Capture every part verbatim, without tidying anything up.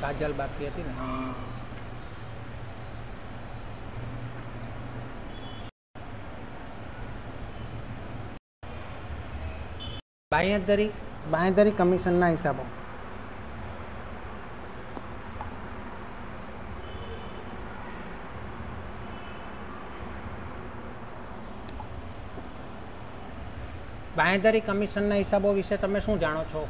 કાજલ બાકી હતી ને. હા, બાંયધરી બાંયધરી કમિશનના હિસાબો. બાંયધરી કમિશનના હિસાબો વિશે તમે શું જાણો છો?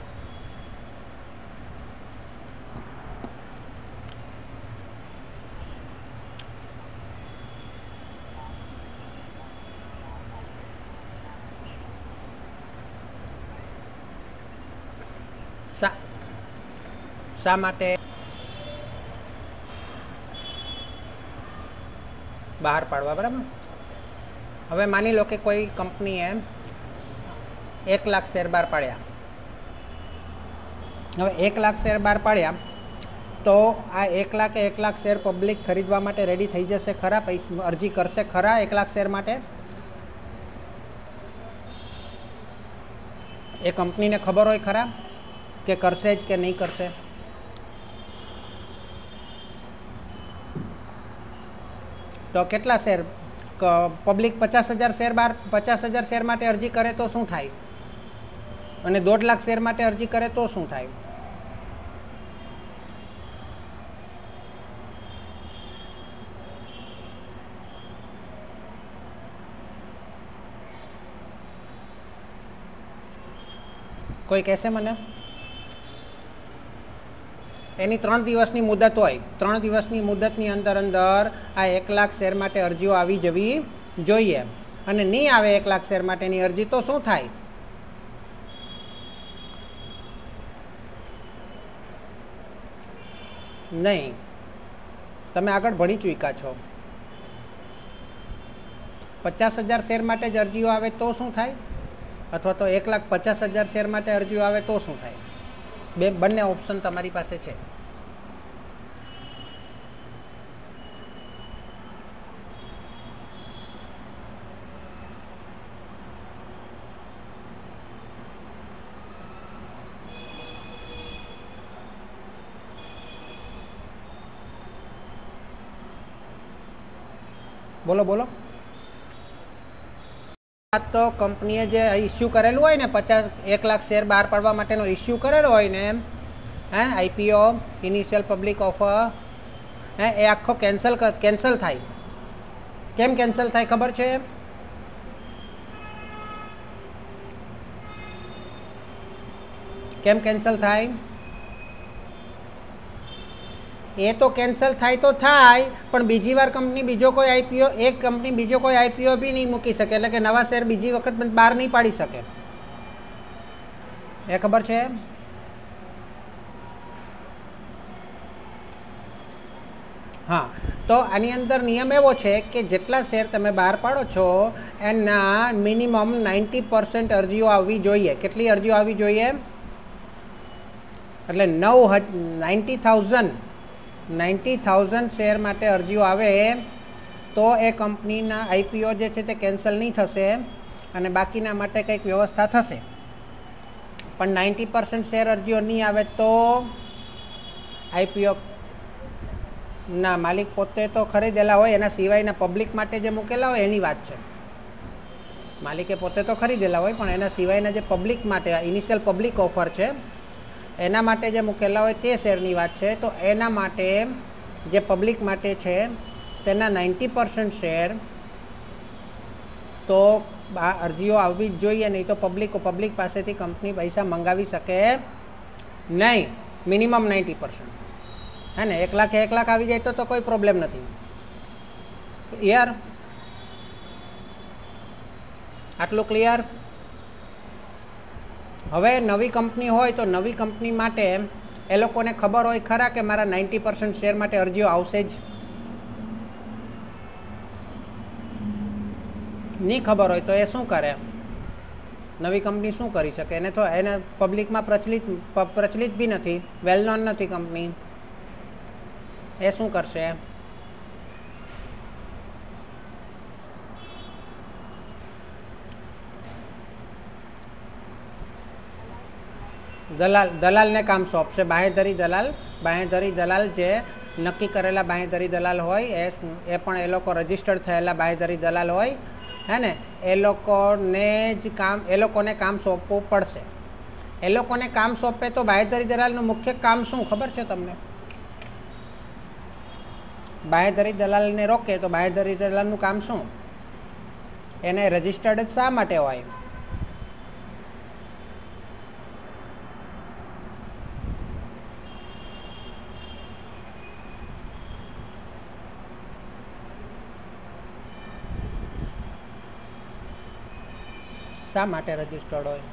શા શા માટે બહાર પાડવા? બરાબર. હવે માની લો કે કોઈ કંપનીએ એક લાખ શેર બહાર પાડ્યા. હવે એક લાખ શેર બહાર પાડ્યા તો આ એક લાખે એક લાખ શેર પબ્લિક ખરીદવા માટે રેડી થઈ જશે ખરા? પૈસા અરજી કરશે ખરા એક લાખ શેર માટે? એ કંપનીને ખબર હોય ખરા કે કરશે જ કે નહીં કરશે? તો કેટલા શેર પબ્લિક પચાસ હજાર શેર બાર પચાસ હજાર શેર માટે અરજી કરે તો શું થાય? અને દોઢ લાખ શેર માટે અરજી કરે તો શું થાય? કોઈ કહેશે મને? એની ત્રણ દિવસની મુદત હોય. ત્રણ દિવસની મુદતની અંદર અંદર આ એક લાખ શેર માટે અરજીઓ આવી જવી જોઈએ. અને નહીં આવે એક લાખ શેર માટેની અરજી તો શું થાય? નહીં. તમે આગળ ભણી ચૂક્યા છો. પચાસ હજાર શેર માટે જ અરજીઓ આવે તો શું થાય? અથવા તો એક લાખ પચાસ હજાર શેર માટે અરજીઓ આવે તો શું થાય? બે બંને ઓપ્શન તમારી પાસે છે. બોલો બોલો. તો કંપનીએ જે ઇસ્યુ કરેલું હોય ને પચાસ એક લાખ શેર બહાર પાડવા માટેનો ઇસ્યુ કરેલો હોય ને હે આઈપીઓ ઇનિશિયલ પબ્લિક ઓફર હે એ આખો કેન્સલ કેન્સલ થાય. કેમ કેન્સલ થાય ખબર છે? કેમ કેન્સલ થાય? એ તો કેન્સલ થાય તો થાય પણ બીજી વાર કંપની બીજો કોઈ આઈપીઓ એક કંપની બીજો કોઈ આઈપીઓ બી નહીં મૂકી શકે. એટલે કે નવા શેર બીજી વખત બહાર નહીં પાડી શકે. એ ખબર છે? હા. તો આની અંદર નિયમ એવો છે કે જેટલા શેર તમે બહાર પાડો છો એના મિનિમમ નાઇન્ટી પર્સન્ટ અરજીઓ આવવી જોઈએ. કેટલી અરજીઓ આવવી જોઈએ? એટલે નવ હજ ninety thousand ninety thousand share માટે અરજીઓ આવે તો એ કંપનીના આઈપીઓ જે છે તે કેન્સલ નહીં થશે અને બાકીના માટે કંઈક વ્યવસ્થા થશે. પણ નાઇન્ટી પર્સન્ટ શેર અરજીઓ નહીં આવે તો આઈપીઓ ના માલિક પોતે તો ખરીદેલા હોય, એના સિવાયના પબ્લિક માટે જે મૂકેલા હોય એની વાત છે. માલિકે પોતે તો ખરીદેલા હોય પણ એના સિવાયના જે પબ્લિક માટે ઇનિશિયલ પબ્લિક ઓફર છે એના માટે જે મૂકેલા હોય તે શેરની વાત છે. તો એના માટે જે પબ્લિક માટે છે તેના નાઇન્ટી પર્સન્ટ શેર તો આ અરજીઓ આવવી જ જોઈએ. નહીં તો પબ્લિક પબ્લિક પાસેથી કંપની પૈસા મંગાવી શકે નહીં. મિનિમમ નાઇન્ટી પર્સન્ટ હે ને. એક લાખ એક લાખ આવી જાય તો તો કોઈ પ્રોબ્લેમ નથી યાર. આટલું ક્લિયર? હવે નવી કંપની હોય તો નવી કંપની માટે એ લોકોને ખબર હોય ખરા કે મારા નાઇન્ટી પર્સન્ટ શેર માટે અરજીઓ આવશે જ? નહીં ખબર હોય તો એ શું કરે? નવી કંપની શું કરી શકે? એને તો એને પબ્લિકમાં પ્રચલિત પ્રચલિત બી નથી, વેલ નોન નથી કંપની. એ શું કરશે? દલાલ દલાલને કામ સોંપશે. બાંહેધરી દલાલ બાંહેધરી દલાલ જે નક્કી કરેલા બાંહેધરી દલાલ હોય એ એ પણ એ લોકો રજિસ્ટર્ડ થયેલા બાંહેધરી દલાલ હોય હે ને, એ લોકોને જ કામ એ લોકોને કામ સોંપવું પડશે. એ લોકોને કામ સોંપે તો બાંહેધરી દલાલનું મુખ્ય કામ શું ખબર છે તમને? બાંહેધરી દલાલને રોકે તો બાંહેધરી દલાલનું કામ શું? એને રજિસ્ટર્ડ જ શા માટે હોય? શા માટે રજિસ્ટર્ડ હોય?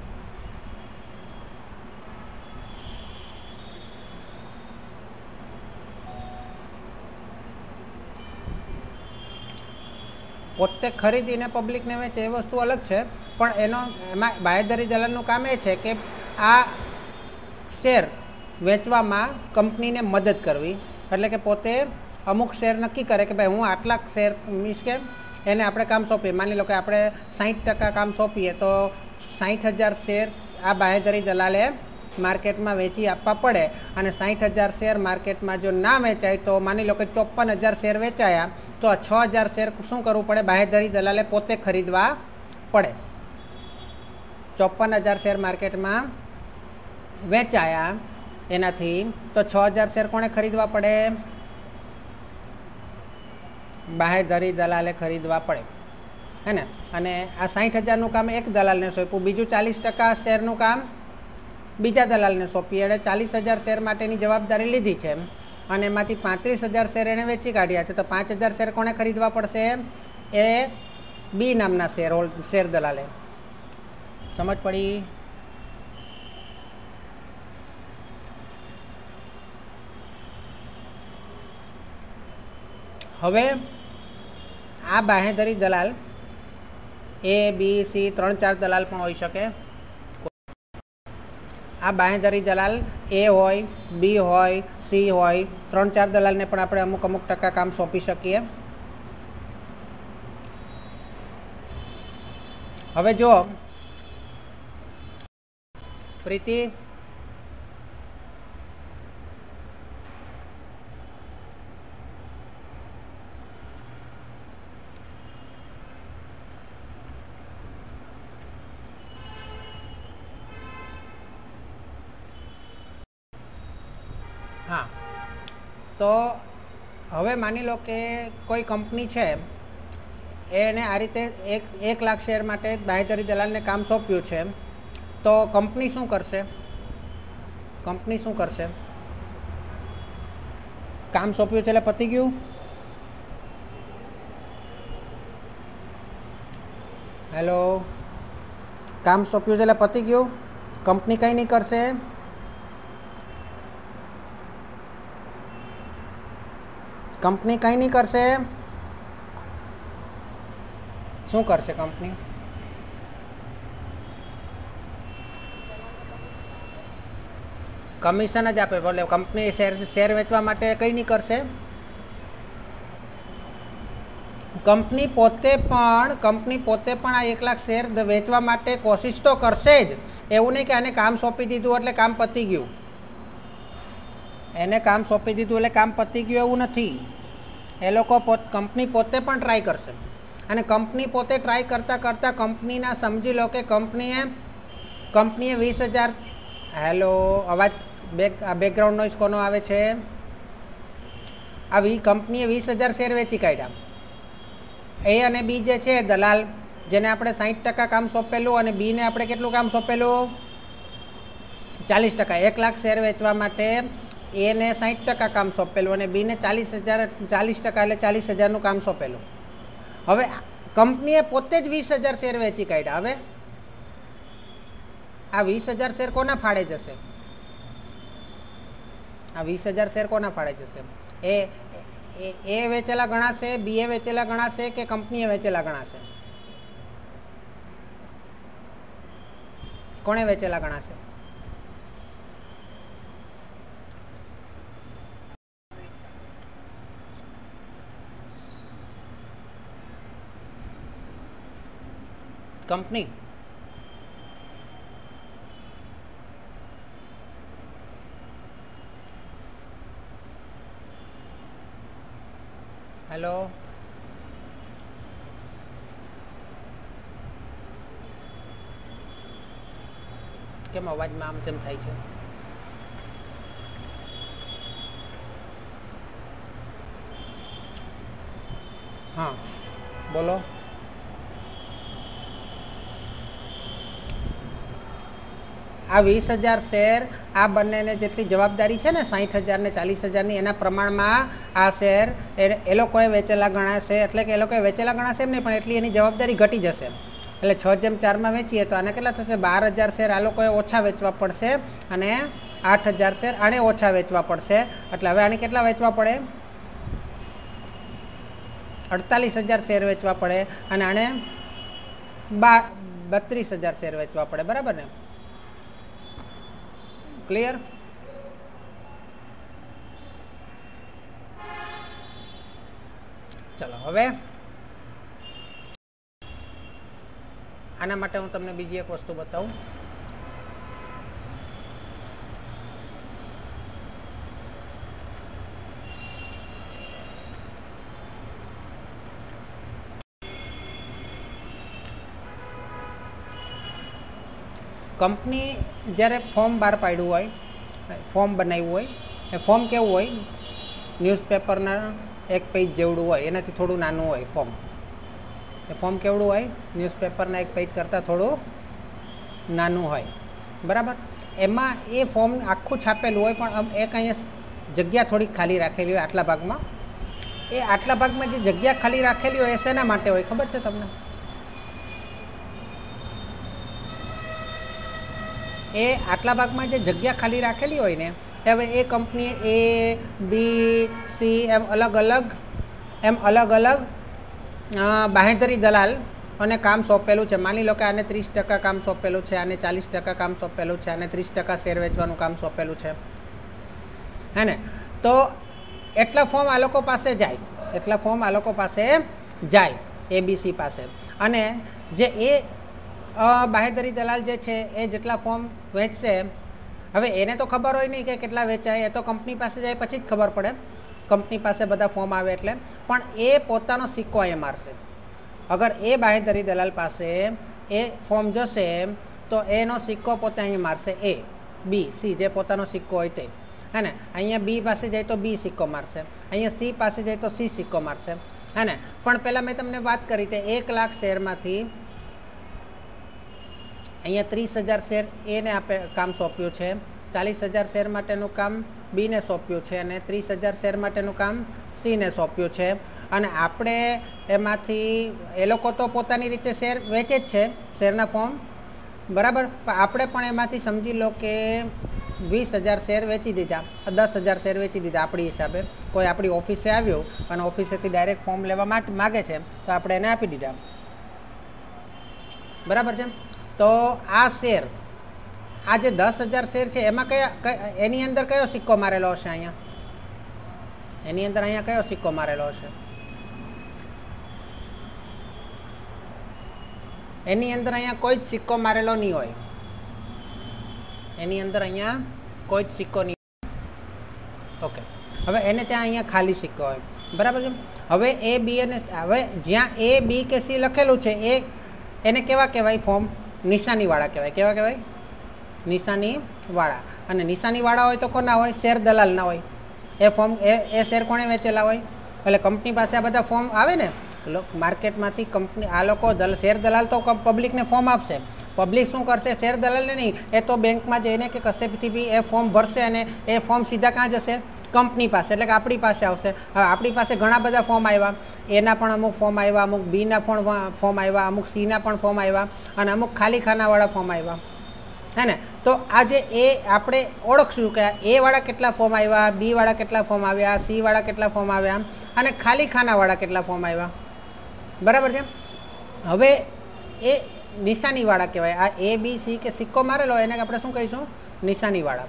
પોતે ખરીદીને પબ્લિકને વેચે એ વસ્તુ અલગ છે, પણ એનો એમાં બાંહેધરી દલાલનું કામ એ છે કે આ શેર વેચવામાં કંપનીને મદદ કરવી. એટલે કે પોતે અમુક શેર નક્કી કરે કે ભાઈ હું આટલા શેર મીન્સ કે એને આપણે કામ સોંપીએ. માની લો કે આપણે સાઠ ટકા કામ સોંપીએ તો સાઠ હજાર શેર આ બાંહેધરી દલાલે માર્કેટમાં વેચી આપવા પડે, અને સાઠ હજાર શેર માર્કેટમાં જો ના વેચાય તો માની લો કે ચોપન હજાર શેર વેચાયા તો આ છ હજાર શેર શું કરવું પડે? બાંહેધરી દલાલે પોતે ખરીદવા પડે. ચોપન હજાર શેર માર્કેટમાં વેચાયા એનાથી તો છ હજાર શેર કોણે ખરીદવા પડે? બાંહેધરી દલાલે ખરીદવા પડે હે ને. અને આ સાઠ હજારનું કામ એક દલાલને સોંપ્યું, બીજું ચાલીસ ટકા શેરનું કામ બીજા દલાલને સોંપી. એણે ચાલીસ હજાર શેર માટેની જવાબદારી લીધી છે અને એમાંથી પાંત્રીસ હજાર શેર એણે વેચી કાઢ્યા છે. તો પાંચ હજાર શેર કોણે ખરીદવા પડશે? એ બી નામના શેર હોલ્ડ શેર દલાલે. સમજ પડી? હવે આ બાંહેધરી દલાલ એ બી સી ત્રણ ચાર દલાલ પણ હોઈ શકે. આ બાંહેધરી દલાલ એ હોય, બી હોય, સી હોય, ત્રણ ચાર દલાલને પણ આપણે અમુક અમુક ટકા કામ સોંપી શકીએ. હવે જો પ્રીતિ, હા, તો હવે માની લો કે કોઈ કંપની છે એને આ રીતે એક એક લાખ શેર માટે બાંહેધરી દલાલને કામ સોંપ્યું છે. તો કંપની શું કરશે? કંપની શું કરશે? કામ સોંપ્યું છે એટલે પતી ગયું. હેલો, કામ સોંપ્યું છે એટલે પતી ગયું. કંપની કંઈ નહીં કરશે. કંપની કંઈ નહીં કરશે. શું કરશે કંપની? કમિશન જ આપે. એટલે કંપની શેર શેર વેચવા માટે કંઈ નહીં કરશે. કંપની પોતે પણ કંપની પોતે પણ આ એક લાખ શેર વેચવા માટે કોશિશ તો કરશે જ. એવું નહીં કે આને કામ સોંપી દીધું એટલે કામ પતી ગયું. એને કામ સોંપી દીધું એટલે કામ પતી ગયું એવું નથી. એ લોકો પોત કંપની પોતે પણ ટ્રાય કરશે. અને કંપની પોતે ટ્રાય કરતાં કરતાં કંપનીના સમજી લો કે કંપનીએ કંપનીએ વીસ હજાર હેલો અવાજ બેક બેકગ્રાઉન્ડ નોઇઝ કોનો આવે છે? આવી કંપનીએ વીસ હજાર શેર વેચી કાઢ્યા. એ અને બી જે છે દલાલ, જેને આપણે સાઠ ટકા કામ સોંપેલું અને બીને આપણે કેટલું કામ સોંપેલું? ચાલીસ ટકા. એક લાખ શેર વેચવા માટે એને સાઠ ટકા કામ સોંપેલું અને બીને ચાલીસ હજાર ચાલીસ ટકા એટલે ચાલીસ હજારનું કામ સોંપેલું. હવે કંપનીએ પોતે જ વીસ હજાર શેર વેચી કાઢ્યા. હવે આ વીસ હજાર શેર કોના ફાળે જશે? આ વીસ હજાર શેર કોના ફાળે જશે? એ એ વેચેલા ગણાશે, બી એ વેચેલા ગણાશે કે કંપનીએ વેચેલા ગણાશે? કોણે વેચેલા ગણાશે? કંપની. हेलो केम अवाज में आम तेम थाय छे? हाँ बोलो। आ वीस हज़ार शेर आ बने ने जेटली जवाबदारी है ने साठ हज़ार ने चालीस हज़ार नी एना प्रमाण में आ शेर ए लोकोए वेचेला गणाशे एटले के ए लोकोए वेचेला गणाशे एम नहीं पण एटली एनी जवाबदारी घटी जशे एटले छ जेम चार में वेचीए तो आने केटला थशे बार हज़ार शेर आ लोकोए ओछा वेचवा पड़शे अने आठ हज़ार शेर आने ओछा वेचवा पड़शे एटले हवे आने केटला वेचवा पड़े अड़तालीस हज़ार शेर वेचवा पड़े अने आने बा बत्रीस हज़ार शेर वेचवा पड़े बराबर ने क्लियर। चलो हवे आना माटे हूँ तमने बीजी एक वस्तु बताऊँ। कंपनी જ્યારે फॉर्म बहार पाड्યું હોય फॉर्म बनाव्યું હોય એ फॉर्म केवुं હોય न्यूज़पेपरना एक पेज जेवडું હોય એનાથી થોડું નાનું હોય फॉर्म એ फॉर्म केवडું હોય न्यूज़पेपरना एक पेज करતાં થોડું નાનું હોય बराबर। એમાં એ फॉर्म આખું છાપેલું હોય પણ એક અહીંયા જગ્યા થોડી ખાલી રાખેલી હોય આટલા ભાગમાં એ આટલા ભાગમાં જે જગ્યા ખાલી રાખેલી હોય એ શેના માટે હોય ખબર છે તમને? ए आटला भाग में जो जग्या खाली राखेली होय ने हवे ए company A B C M अलग अलग एम अलग अलग बाहेधरी दलाल अने काम सौंपेलू है। मानी लो कि आने तीस टका काम सौंपेलू है, आने चालीस टका काम सौंपेलू है, आने तीस टका शेर वेचवानुं काम सौंपेलू है है ने। तो एटला फॉर्म आ लोको पासे जाय एटला फॉर्म आ लोको पासे जाय ए बी सी पासे अने जे ए बाहेधरी दलाल जे छे ए जेटला फॉर्म वेचशे हवे एने तो खबर होय नहीं कि केटला वेचाय ए तो कंपनी पासे जाय पछी ज खबर पड़े कंपनी पासे बधा फॉर्म आवे एटले पण ए पोतानो सिक्को अहीं मारशे। अगर ए बाहेधरी दलाल पासे ए फॉर्म जशे तो एनो सिक्को पोते अहीं मारशे ए बी सी जे पोतानो सिक्को होय ते है ने। अहीं बी पासे जाय तो बी सिक्को मारशे, अहीं सी पासे जाय तो सी सिक्को मारशे है ने। पण पहेला मैं तमने वात करी ते एक लाख शेरमांथी अहीं तीस हज़ार शेर ए ने आपे काम सौंप्युं छे, चालीस हज़ार शेर माटेनुं काम बी ने सौंप्युं छे अने तीस हज़ार शेर माटेनुं काम सी ने सौंप्युं छे अने आपणे एमांथी ए लोको तो पोतानी रीते शेर वेचे ज छे शेरना फॉर्म बराबर पण आपणे पण एमांथी समजी लो के वीस हज़ार शेर वेची दीधा, दस हज़ार शेर वेची दीधा आपणी हिसाबे। कोई आपणी ऑफिसे आव्यो अने ऑफिसेथी डायरेक्ट फॉर्म लेवा मागे छे तो आपणे एने आपी दीधा बराबर छे। तो आ शेर आज दस हज़ार शेर है एम क्या एनी अंदर कयो सिक्को मारेलो हशे? अहींया एनी अंदर अहींया कयो सिक्को मारेलो हशे? एनी अंदर अहींया कोई ज सिक्को मारेलो नहीं होय, एनी अंदर अहींया कोई ज सिक्को नहीं। ओके हवे एने त्यां अहींया खाली सिक्को होय बराबर छे। हवे ए बी अने हवे ज्यां ए बी के सी लखेलुं छे ए एने केवा कहेवाय फॉर्म? निशानीवाळा कहेवाय। केवा कहेवाय? निशानीवाळा। अने निशानीवाळा होय तो कोना होय? शेर दलालना होय। ए फॉर्म ए ए शेर कोणे वेचेला होय? એટલે કંપની પાસે આ બધા ફોર્મ આવે ને માર્કેટમાંથી કંપની આ લોકો દલ શેર દલાલ તો પબ્લિકને ફોર્મ આપશે, પબ્લિક શું કરશે? શેર દલાલને નહીં, એ તો બેંકમાં જઈને કે કશેથી બી એ ફોર્મ ભરશે અને એ ફોર્મ સીધા ક્યાં જશે? કંપની પાસે, એટલે કે આપણી પાસે આવશે। હવે આપણી પાસે ઘણા બધા ફોર્મ આવ્યા, એના પણ અમુક ફોર્મ આવ્યા, અમુક બીના પણ ફોર્મ આવ્યા, અમુક સીના પણ ફોર્મ આવ્યા અને અમુક ખાલી ખાનાવાળા ફોર્મ આવ્યા है ने। तो आज ए આપણે ઓળખશું કે ए वाला કેટલા ફોર્મ આવ્યા, बी वाला કેટલા ફોર્મ આવ્યા, सी वाला કેટલા ફોર્મ આવ્યા અને ખાલી ખાનાવાળા કેટલા ફોર્મ આવ્યા બરાબર છે। હવે એ નિશાનીવાળા કહેવાય। આ ए बी सी કે સિક્કો મારેલો એને આપણે શું કહીશું? નિશાનીવાળા,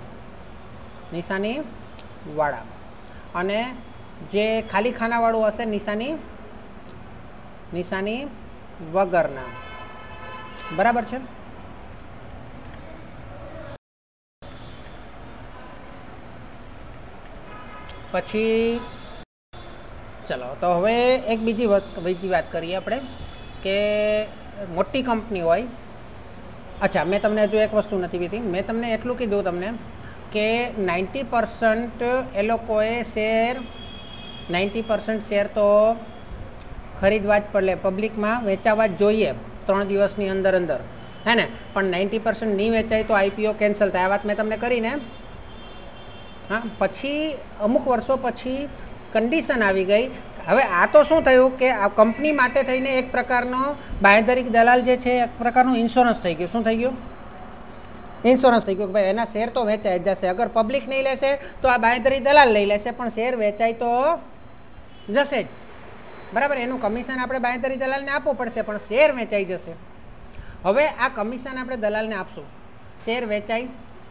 નિશાનીવાળા। અને જે ખાલી ખાનાવાળું હશે નિશાની નિશાની વગરના બરાબર છે। પછી ચલો તો હવે એક બીજી વાત બીજી વાત કરીએ આપણે કે મોટી કંપની હોય. અચ્છા, મેં તમને હજુ એક વસ્તુ નથી કીધી. મેં તમને એટલું કીધું તમને કે નાઇન્ટી પર્સન્ટ એ લોકોએ શેર નાઇન્ટી પર્સન્ટ શેર તો ખરીદવા જ પડે, પબ્લિકમાં વેચાવા જ જોઈએ ત્રણ દિવસની અંદર અંદર, હે ને. પણ નાઇન્ટી પર્સન્ટ નહીં વેચાય તો આઈપીઓ કેન્સલ થાય. આ વાત મેં તમને કરીને હા. પછી અમુક વર્ષો પછી કન્ડિશન આવી ગઈ. હવે આ તો શું થયું કે આ કંપની માટે થઈને એક પ્રકારનો બાંહેધરી દલાલ જે છે એક પ્રકારનું ઇન્સ્યોરન્સ થઈ ગયું. શું થઈ ગયું? ઇન્સ્યોરન્સ થઈ ગયું કે ભાઈ એના શેર તો વેચાઈ જશે. અગર પબ્લિક નહીં લેશે તો આ બાંહેધરી દલાલ લઈ લેશે, પણ શેર વેચાય તો જશે જ, બરાબર. એનું કમિશન આપણે બાંહેધરી દલાલને આપવું પડશે, પણ શેર વેચાઈ જશે. હવે આ કમિશન આપણે દલાલને આપશું, શેર વેચાય,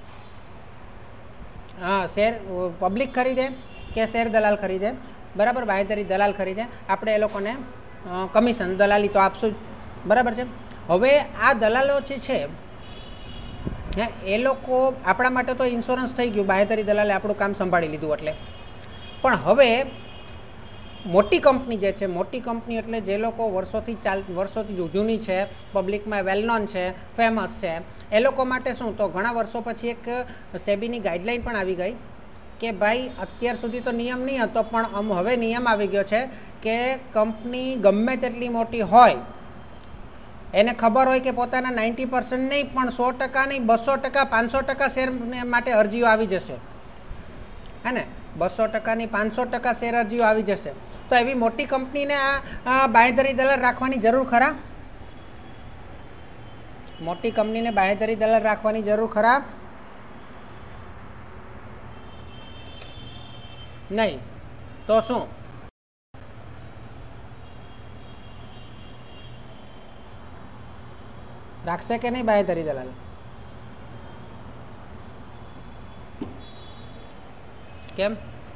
હા, શેર પબ્લિક ખરીદે કે શેર દલાલ ખરીદે, બરાબર, બાંહેધરી દલાલ ખરીદે, આપણે એ લોકોને કમિશન દલાલી તો આપશું જ, બરાબર છે. હવે આ દલાલો જે છે હે એ લોકો આપણા માટે તો ઇન્સ્યોરન્સ થઈ ગયું, બાંહેધરી દલાલે આપણું કામ સંભાળી લીધું એટલે. પણ હવે મોટી કંપની જે છે, મોટી કંપની એટલે જે લોકો વર્ષોથી ચાલ વર્ષોથી જૂની છે, પબ્લિકમાં વેલ નોન છે, ફેમસ છે, એ લોકો માટે શું, તો ઘણા વર્ષો પછી એક સેબીની ગાઈડલાઇન પણ આવી ગઈ કે ભાઈ અત્યાર સુધી તો નિયમ નહીં હતો, પણ આમ હવે નિયમ આવી ગયો છે કે કંપની ગમે તેટલી મોટી હોય, એને ખબર હોય કે પોતાના નાઇન્ટી પર્સન્ટ નહીં પણ સો ટકા નહીં, બસો ટકા પાંચસો ટકા શેર માટે અરજીઓ આવી જશે, હે ને. બસો ટકાની પાંચસો ટકા શેર અરજીઓ આવી જશે. તો એવી મોટી કંપનીને આ બાંહેધરી દલાલ રાખવાની જરૂર ખરા? મોટી કંપનીને બાંહેધરી દલાલ રાખવાની જરૂર ખરા? નહીં. તો શું? રાખશે કે નહીં બાંહેધરી દલાલ? કેમ?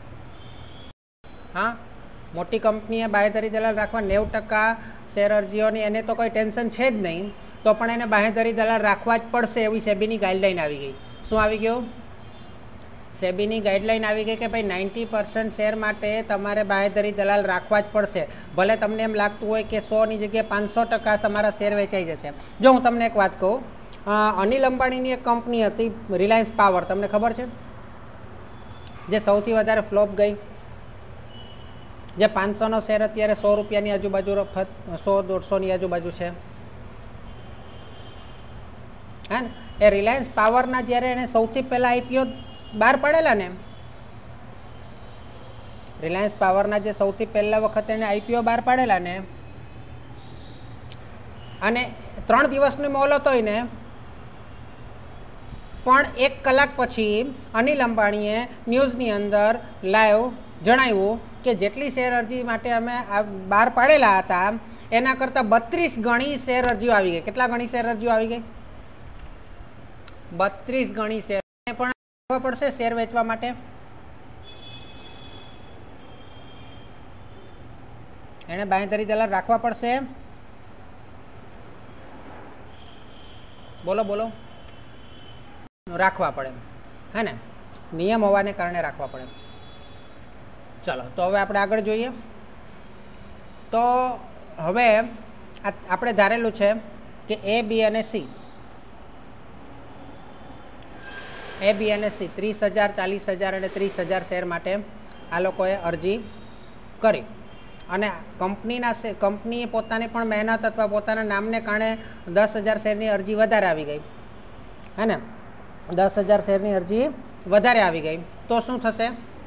હા, મોટી કંપનીએ બાંહેધરી દલાલ રાખવા નેવું ટકા શેર અરજીઓની એને તો કોઈ ટેન્શન છે જ નહીં, તો પણ એને બાંહેધરી દલાલ રાખવા જ પડશે એવી સેબીની ગાઈડલાઇન આવી ગઈ. શું આવી ગયું? સેબીની ગાઈડલાઇન આવી ગઈ કે ભાઈ નાઇન્ટી પર્સન્ટ શેર માટે તમારે બાંહેધરી દલાલ રાખવા જ પડશે. ભલે તમને એમ લાગતું હોય કે સોની જગ્યાએ પાંચસો ટકા તમારા શેર વેચાઈ જશે. જો હું તમને એક વાત કહું, અનિલ અંબાણીની એક કંપની હતી રિલાયન્સ પાવર, તમને ખબર છે? જે સૌથી વધારે ફ્લોપ ગઈ, જે પાંચસોનો શેર અત્યારે સો રૂપિયાની આજુબાજુ, સો દોઢસોની આજુબાજુ છે, હા ને. એ રિલાયન્સ પાવરના જ્યારે એને સૌથી પહેલાં આઈપીઓ બહાર પાડેલા ને, રિલાયન્સ પાવરના જે સૌથી પહેલા વખત એને આઈપીઓ બહાર પાડેલા ને, અને ત્રણ દિવસનો મોલ હતો ને, પણ એક કલાક પછી અનિલ અંબાણીએ ન્યૂઝની અંદર લાઈવ જણાવ્યું કે જેટલી શેર અરજી માટે અમે બહાર પાડેલા હતા એના કરતાં બત્રીસ ગણી શેર અરજીઓ આવી ગઈ. કેટલા ગણી શેર અરજીઓ આવી ગઈ? બત્રીસ ગણી શેર પણ આપવા પડશે શેર વેચવા માટે. એને બાંહેધરી દલાલ રાખવા પડશે. બોલો બોલો. રાખવા પડે, હે ને. નિયમ હોવાને કારણે રાખવા પડે. ચાલો તો હવે આપણે આગળ જોઈએ. તો હવે આપણે ધારેલું છે કે એ બી અને સી, એ બી અને સી ત્રીસ હજાર, ચાલીસ હજાર અને ત્રીસ હજાર શેર માટે આ લોકોએ અરજી કરી, અને કંપનીના કંપનીએ પોતાની પણ મહેનત અથવા પોતાના નામને કારણે દસ હજાર શેરની અરજી વધારે આવી ગઈ, હે ને. દસ હજાર શેરની અરજી વધારે આવી ગઈ તો શું થશે?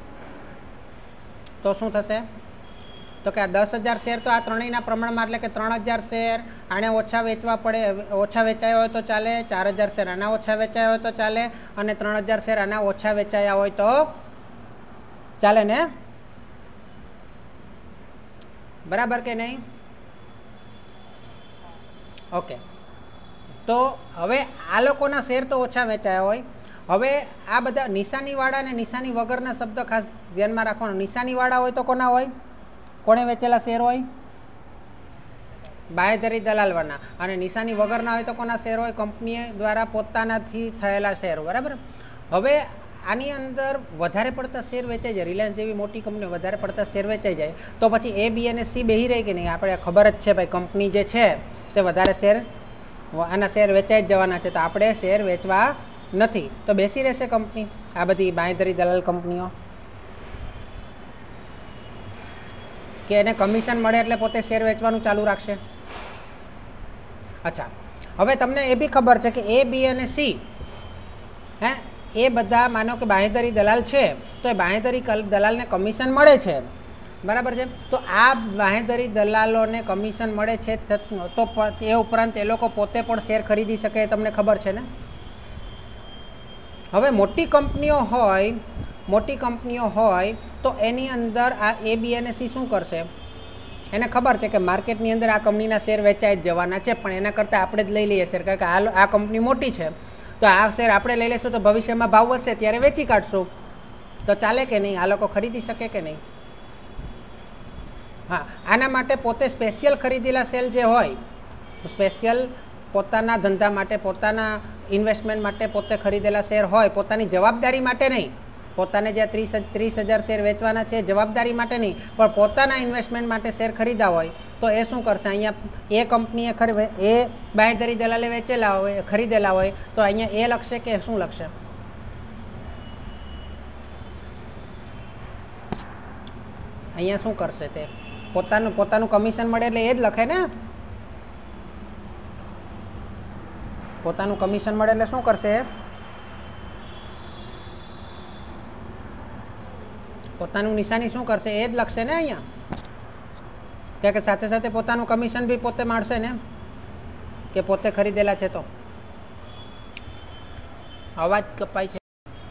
તો શું થશે તો કે આ દસ હજાર શેર તો આ ત્રણેયના પ્રમાણમાં, એટલે કે ત્રણ હજાર શેર આને ઓછા વેચવા પડે, ઓછા વેચાયા હોય તો ચાલે, ચાર હજાર શેર આના ઓછા વેચાયા હોય તો ચાલે, અને ત્રણ હજાર શેર આના ઓછા વેચાયા હોય તો ચાલે ને, બરાબર કે નહીં? ઓકે. તો હવે આ લોકોના શેર તો ઓછા વેચાયા હોય. હવે આ બધા નિશાનીવાળા અને નિશાની વગરના શબ્દ ખાસ ધ્યાનમાં રાખવાનો. નિશાનીવાળા હોય તો કોના હોય? કોણે વેચેલા શેર હોય? બાંહેધરી દલાલવાળા. અને નિશાની વગરના હોય તો કોના શેર હોય? કંપની દ્વારા પોતાનાથી થયેલા શેર, બરાબર. હવે આની અંદર વધારે પડતા શેર વેચાઈ જાય, રિલાયન્સ જેવી મોટી કંપની વધારે પડતા શેર વેચાઈ જાય તો પછી એ બી અને સી બેહી રહી કે નહીં? આપણે ખબર જ છે ભાઈ કંપની જે છે તે વધારે શેર આના શેર વેચાઈ જ જવાના છે, તો આપણે શેર વેચવા નથી તો બેસી રહેશે કંપની, આ બધી બાંયધરી દલાલ કંપનીઓ, કે એને કમિશન મળે એટલે પોતે શેર વેચવાનું ચાલુ રાખશે? અચ્છા, હવે તમને એ બી ખબર છે કે એ બી અને સી હે એ બધા માનો કે બાંયધરી દલાલ છે તો એ બાંયધરી દલાલને કમિશન મળે છે, બરાબર છે? તો આ બાંયધરી દલાલોને કમિશન મળે છે તો એ ઉપરાંત એ લોકો પોતે પણ શેર ખરીદી શકે એ તમને ખબર છે ને? હવે મોટી કંપનીઓ હોય મોટી કંપનીઓ હોય તો એની અંદર આ એ બી અને સી શું કરશે? એને ખબર છે કે માર્કેટની અંદર આ કંપનીના શેર વેચાઈ જ જવાના છે, પણ એના કરતાં આપણે જ લઈ લઈએ શેર, કારણ કે આ આ કંપની મોટી છે તો આ શેર આપણે લઈ લઈશું તો ભવિષ્યમાં ભાવ વધશે ત્યારે વેચી કાઢશું, તો ચાલે કે નહીં? આ લોકો ખરીદી શકે કે નહીં? હા, આના માટે પોતે સ્પેશિયલ ખરીદેલા સેલ જે હોય, સ્પેશિયલ પોતાના ધંધા માટે પોતાના ઇન્વેસ્ટમેન્ટ માટે પોતે ખરીદેલા શેર હોય, પોતાની જવાબદારી માટે નહીં, પોતાને જે ત્રીસ ત્રીસ હજાર શેર વેચવાના છે જવાબદારી માટે નહીં પણ પોતાના ઇન્વેસ્ટમેન્ટ માટે શેર ખરીદા હોય તો એ શું કરશે? અહીંયા એ કંપનીએ ખરી એ બાંયધરી દલાલે વેચેલા હોય ખરીદેલા હોય તો અહીંયા એ લખશે કે શું લખશે? અહીંયા શું કરશે? તે પોતાનું પોતાનું કમિશન મળે એટલે એ જ લખે ને, પોતાનું કમિશન મળે એટલે શું કરશે? પોતાનું નિશાની શું કરશે? એ જ લખશે ને અહીંયા, કે સાથે સાથે પોતાનું કમિશન બી પોતે માણશે ને કે પોતે ખરીદેલા છે. તો અવાજ કપાય છે.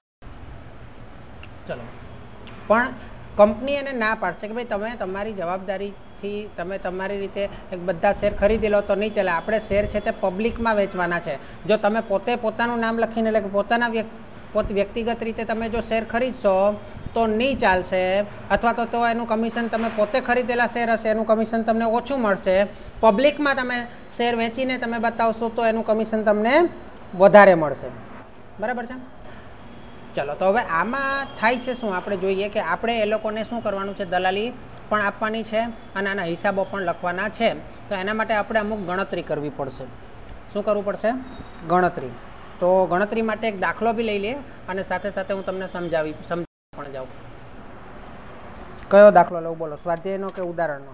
ચલો, પણ કંપની એને ના પાડશે કે ભાઈ તમે તમારી જવાબદારીથી તમે તમારી રીતે એક બધા શેર ખરીદી લો તો નહીં ચાલે, આપણે શેર છે તે પબ્લિકમાં વેચવાના છે. જો તમે પોતે પોતાનું નામ લખીને એટલે કે પોતાના વ્યક્તિ પોત વ્યક્તિગત રીતે તમે જો શેર ખરીદશો તો નહીં ચાલશે, અથવા તો તો એનું કમિશન તમે પોતે ખરીદેલા શેર હશે એનું કમિશન તમને ઓછું મળશે, પબ્લિકમાં તમે શેર વેચીને તમે બતાવશો તો એનું કમિશન તમને વધારે મળશે, બરાબર છે? ચલો, તો હવે આમાં થાય છે શું આપણે જોઈએ કે આપણે એ લોકોને શું કરવાનું છે? દલાલી પણ આપવાની છે અને આના હિસાબો પણ લખવાના છે. તો એના માટે આપણે અમુક ગણતરી કરવી પડશે. શું કરવું પડશે? ગણતરી. તો ગણતરી માટે એક દાખલો બી લઈ લઈએ અને સાથે સાથે હું તમને સમજાવી સમજાવી પણ જાઉં. કયો દાખલો લઉં બોલો? સ્વાધ્યાયનો કે ઉદાહરણનો?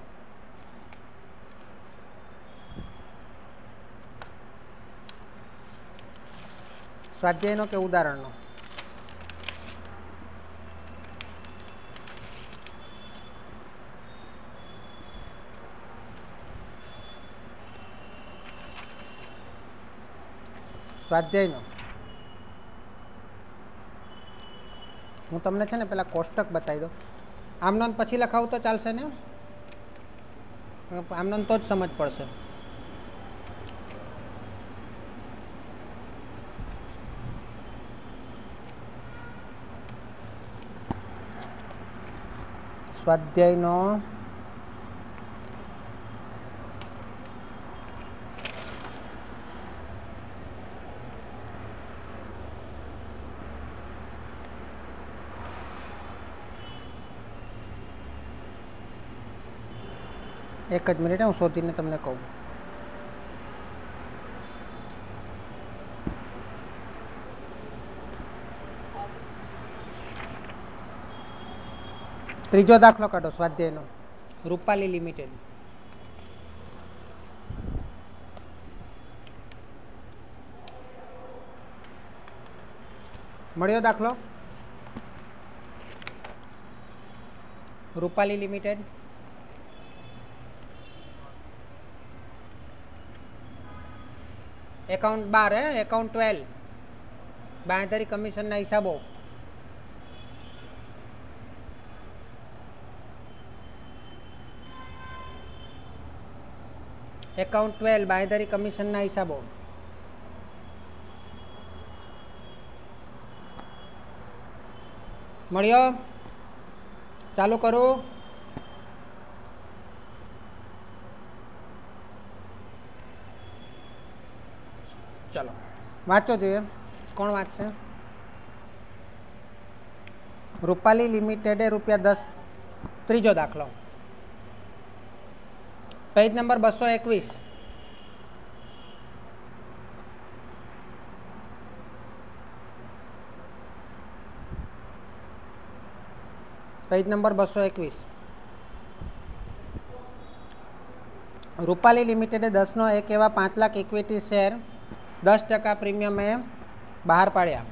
સ્વાધ્યાયનો કે ઉદાહરણનો? સ્વાધ્યાયનો. હું તમને છે ને પેલા કોષ્ટક બતાવી દઉં. આમ નોંધ પછી લખાવું તો ચાલશે ને? આમ નોંધ તો જ સમજ પડશે. સ્વાધ્યાયનો એક જ મિનિટ હું શોધીને તમને કહું. ત્રીજો દાખલો કાઢો સ્વાધ્યાયનો. રૂપાલી લિમિટેડ. મળ્યો દાખલો? રૂપાલી લિમિટેડ. એકાઉન્ટ બાર હે એકાઉન્ટ ટ્વેલ્વ બાંયધરી કમિશનના હિસાબો. એકાઉન્ટ ટ્વેલ્વ બાંયધરી કમિશનના હિસાબો. મળ્યો? ચાલુ કરું? ચલો વાંચો જોઈએ. કોણ વાંચશે? રૂપાલી લિમિટેડે રૂપિયા દસ, ત્રીજો દાખલો, પેજ નંબર બસો એકવીસ. પેજ નંબર બસો એકવીસ. રૂપાલી લિમિટેડે દસનો એક એવા પાંચ લાખ ઇક્વિટી શેર દસ ટકા પ્રીમિયમે બહાર પાડ્યા.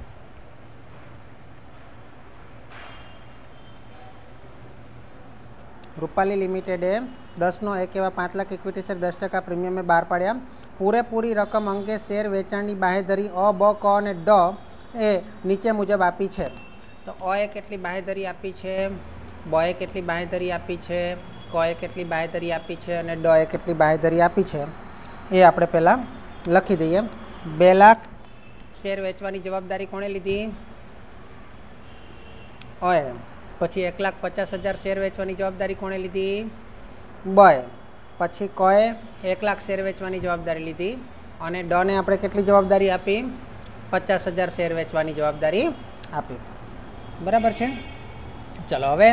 રૂપાલી લિમિટેડે દસનો એક એવા પાંચ લાખ ઇક્વિટી શેર દસ ટકા પ્રીમિયમે બહાર પાડ્યા. પૂરેપૂરી રકમ અંગે શેર વેચાણની બાંહેધરી અ, બ, ક અને ડ એ નીચે મુજબ આપી છે. તો અ એ કેટલી બાંહેધરી આપી છે, બ એ કેટલી બાંહેધરી આપી છે, ક એ કેટલી બાંહેધરી આપી છે અને ડ એ કેટલી બાંહેધરી આપી છે એ આપણે પહેલાં લખી દઈએ. બે લાખ શેર વેચવાની જવાબદારી કોણે લીધી? અએ. પછી એક લાખ પચાસ હજાર શેર વેચવાની જવાબદારી કોણે લીધી? બએ. પછી કએ એક લાખ શેર વેચવાની જવાબદારી લીધી અને ડને આપણે કેટલી જવાબદારી આપી? પચાસ હજાર શેર વેચવાની જવાબદારી આપી. બરાબર છે. ચલો હવે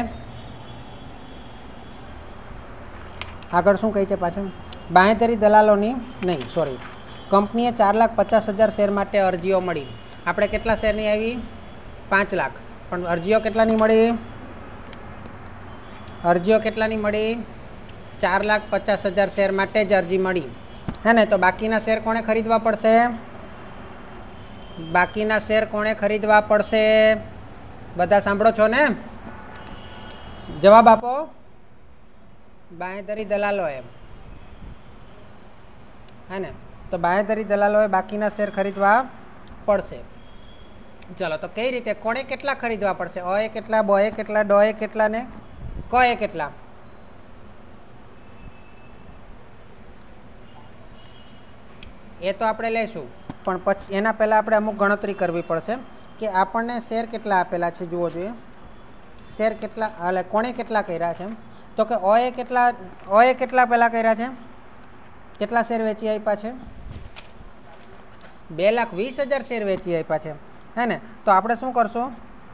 આગળ શું કહે છે પાછળ? બાંહેધરી દલાલોની નહીં સોરી કંપનીએ ચાર લાખ પચાસ હજાર શેર માટે અરજીઓ મળી. આપણે કેટલા શેરની આવી? પાંચ લાખ. પણ અરજીઓ કેટલાની મળી? અરજીઓ કેટલાની મળી? ચાર લાખ પચાસ હજાર શેર માટે જ અરજી મળી. હે ને? તો બાકીના શેર કોણે ખરીદવા પડશે? બાકીના શેર કોણે ખરીદવા પડશે? બધા સાંભળો છો ને? જવાબ આપો. બાંહેધરી દલાલોએ. હે ને? તો બાંહેધરી દલાલોએ બાકીના શેર ખરીદવા પડશે. ચલો તો કઈ રીતે કોણે કેટલા ખરીદવા પડશે? અ એ કેટલા, બ એ કેટલા, ડ એ કેટલા ને ક એ કેટલા? એ તો આપણે લઈશું પણ પછી એના પહેલાં આપણે અમુક ગણતરી કરવી પડશે કે આપણને શેર કેટલા આપેલા છે. જુઓ જોઈએ શેર કેટલા, એટલે કોણે કેટલા કર્યા છે. તો કે અ એ કેટલા, અ એ કેટલા પહેલાં કર્યા છે? કેટલા શેર વેચી આપ્યા છે? બે લાખ વીસ હજાર શેર વેચી આપ્યા છે. હે ને? તો આપણે શું કરશું?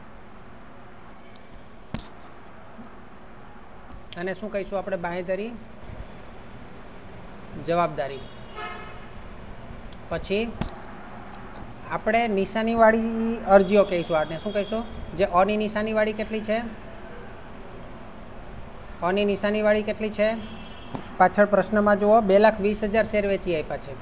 અને શું કહીશું આપણે? બાંહેધરી જવાબદારી. પછી આપણે નિશાનીવાળી અરજીઓ કહીશું. આને શું કહીશું? જે અની નિશાનીવાળી કેટલી છે? અની નિશાનીવાળી કેટલી છે? પાછળ પ્રશ્નમાં જુઓ બે લાખ વીસ હજાર શેર વેચી આપ્યા છે.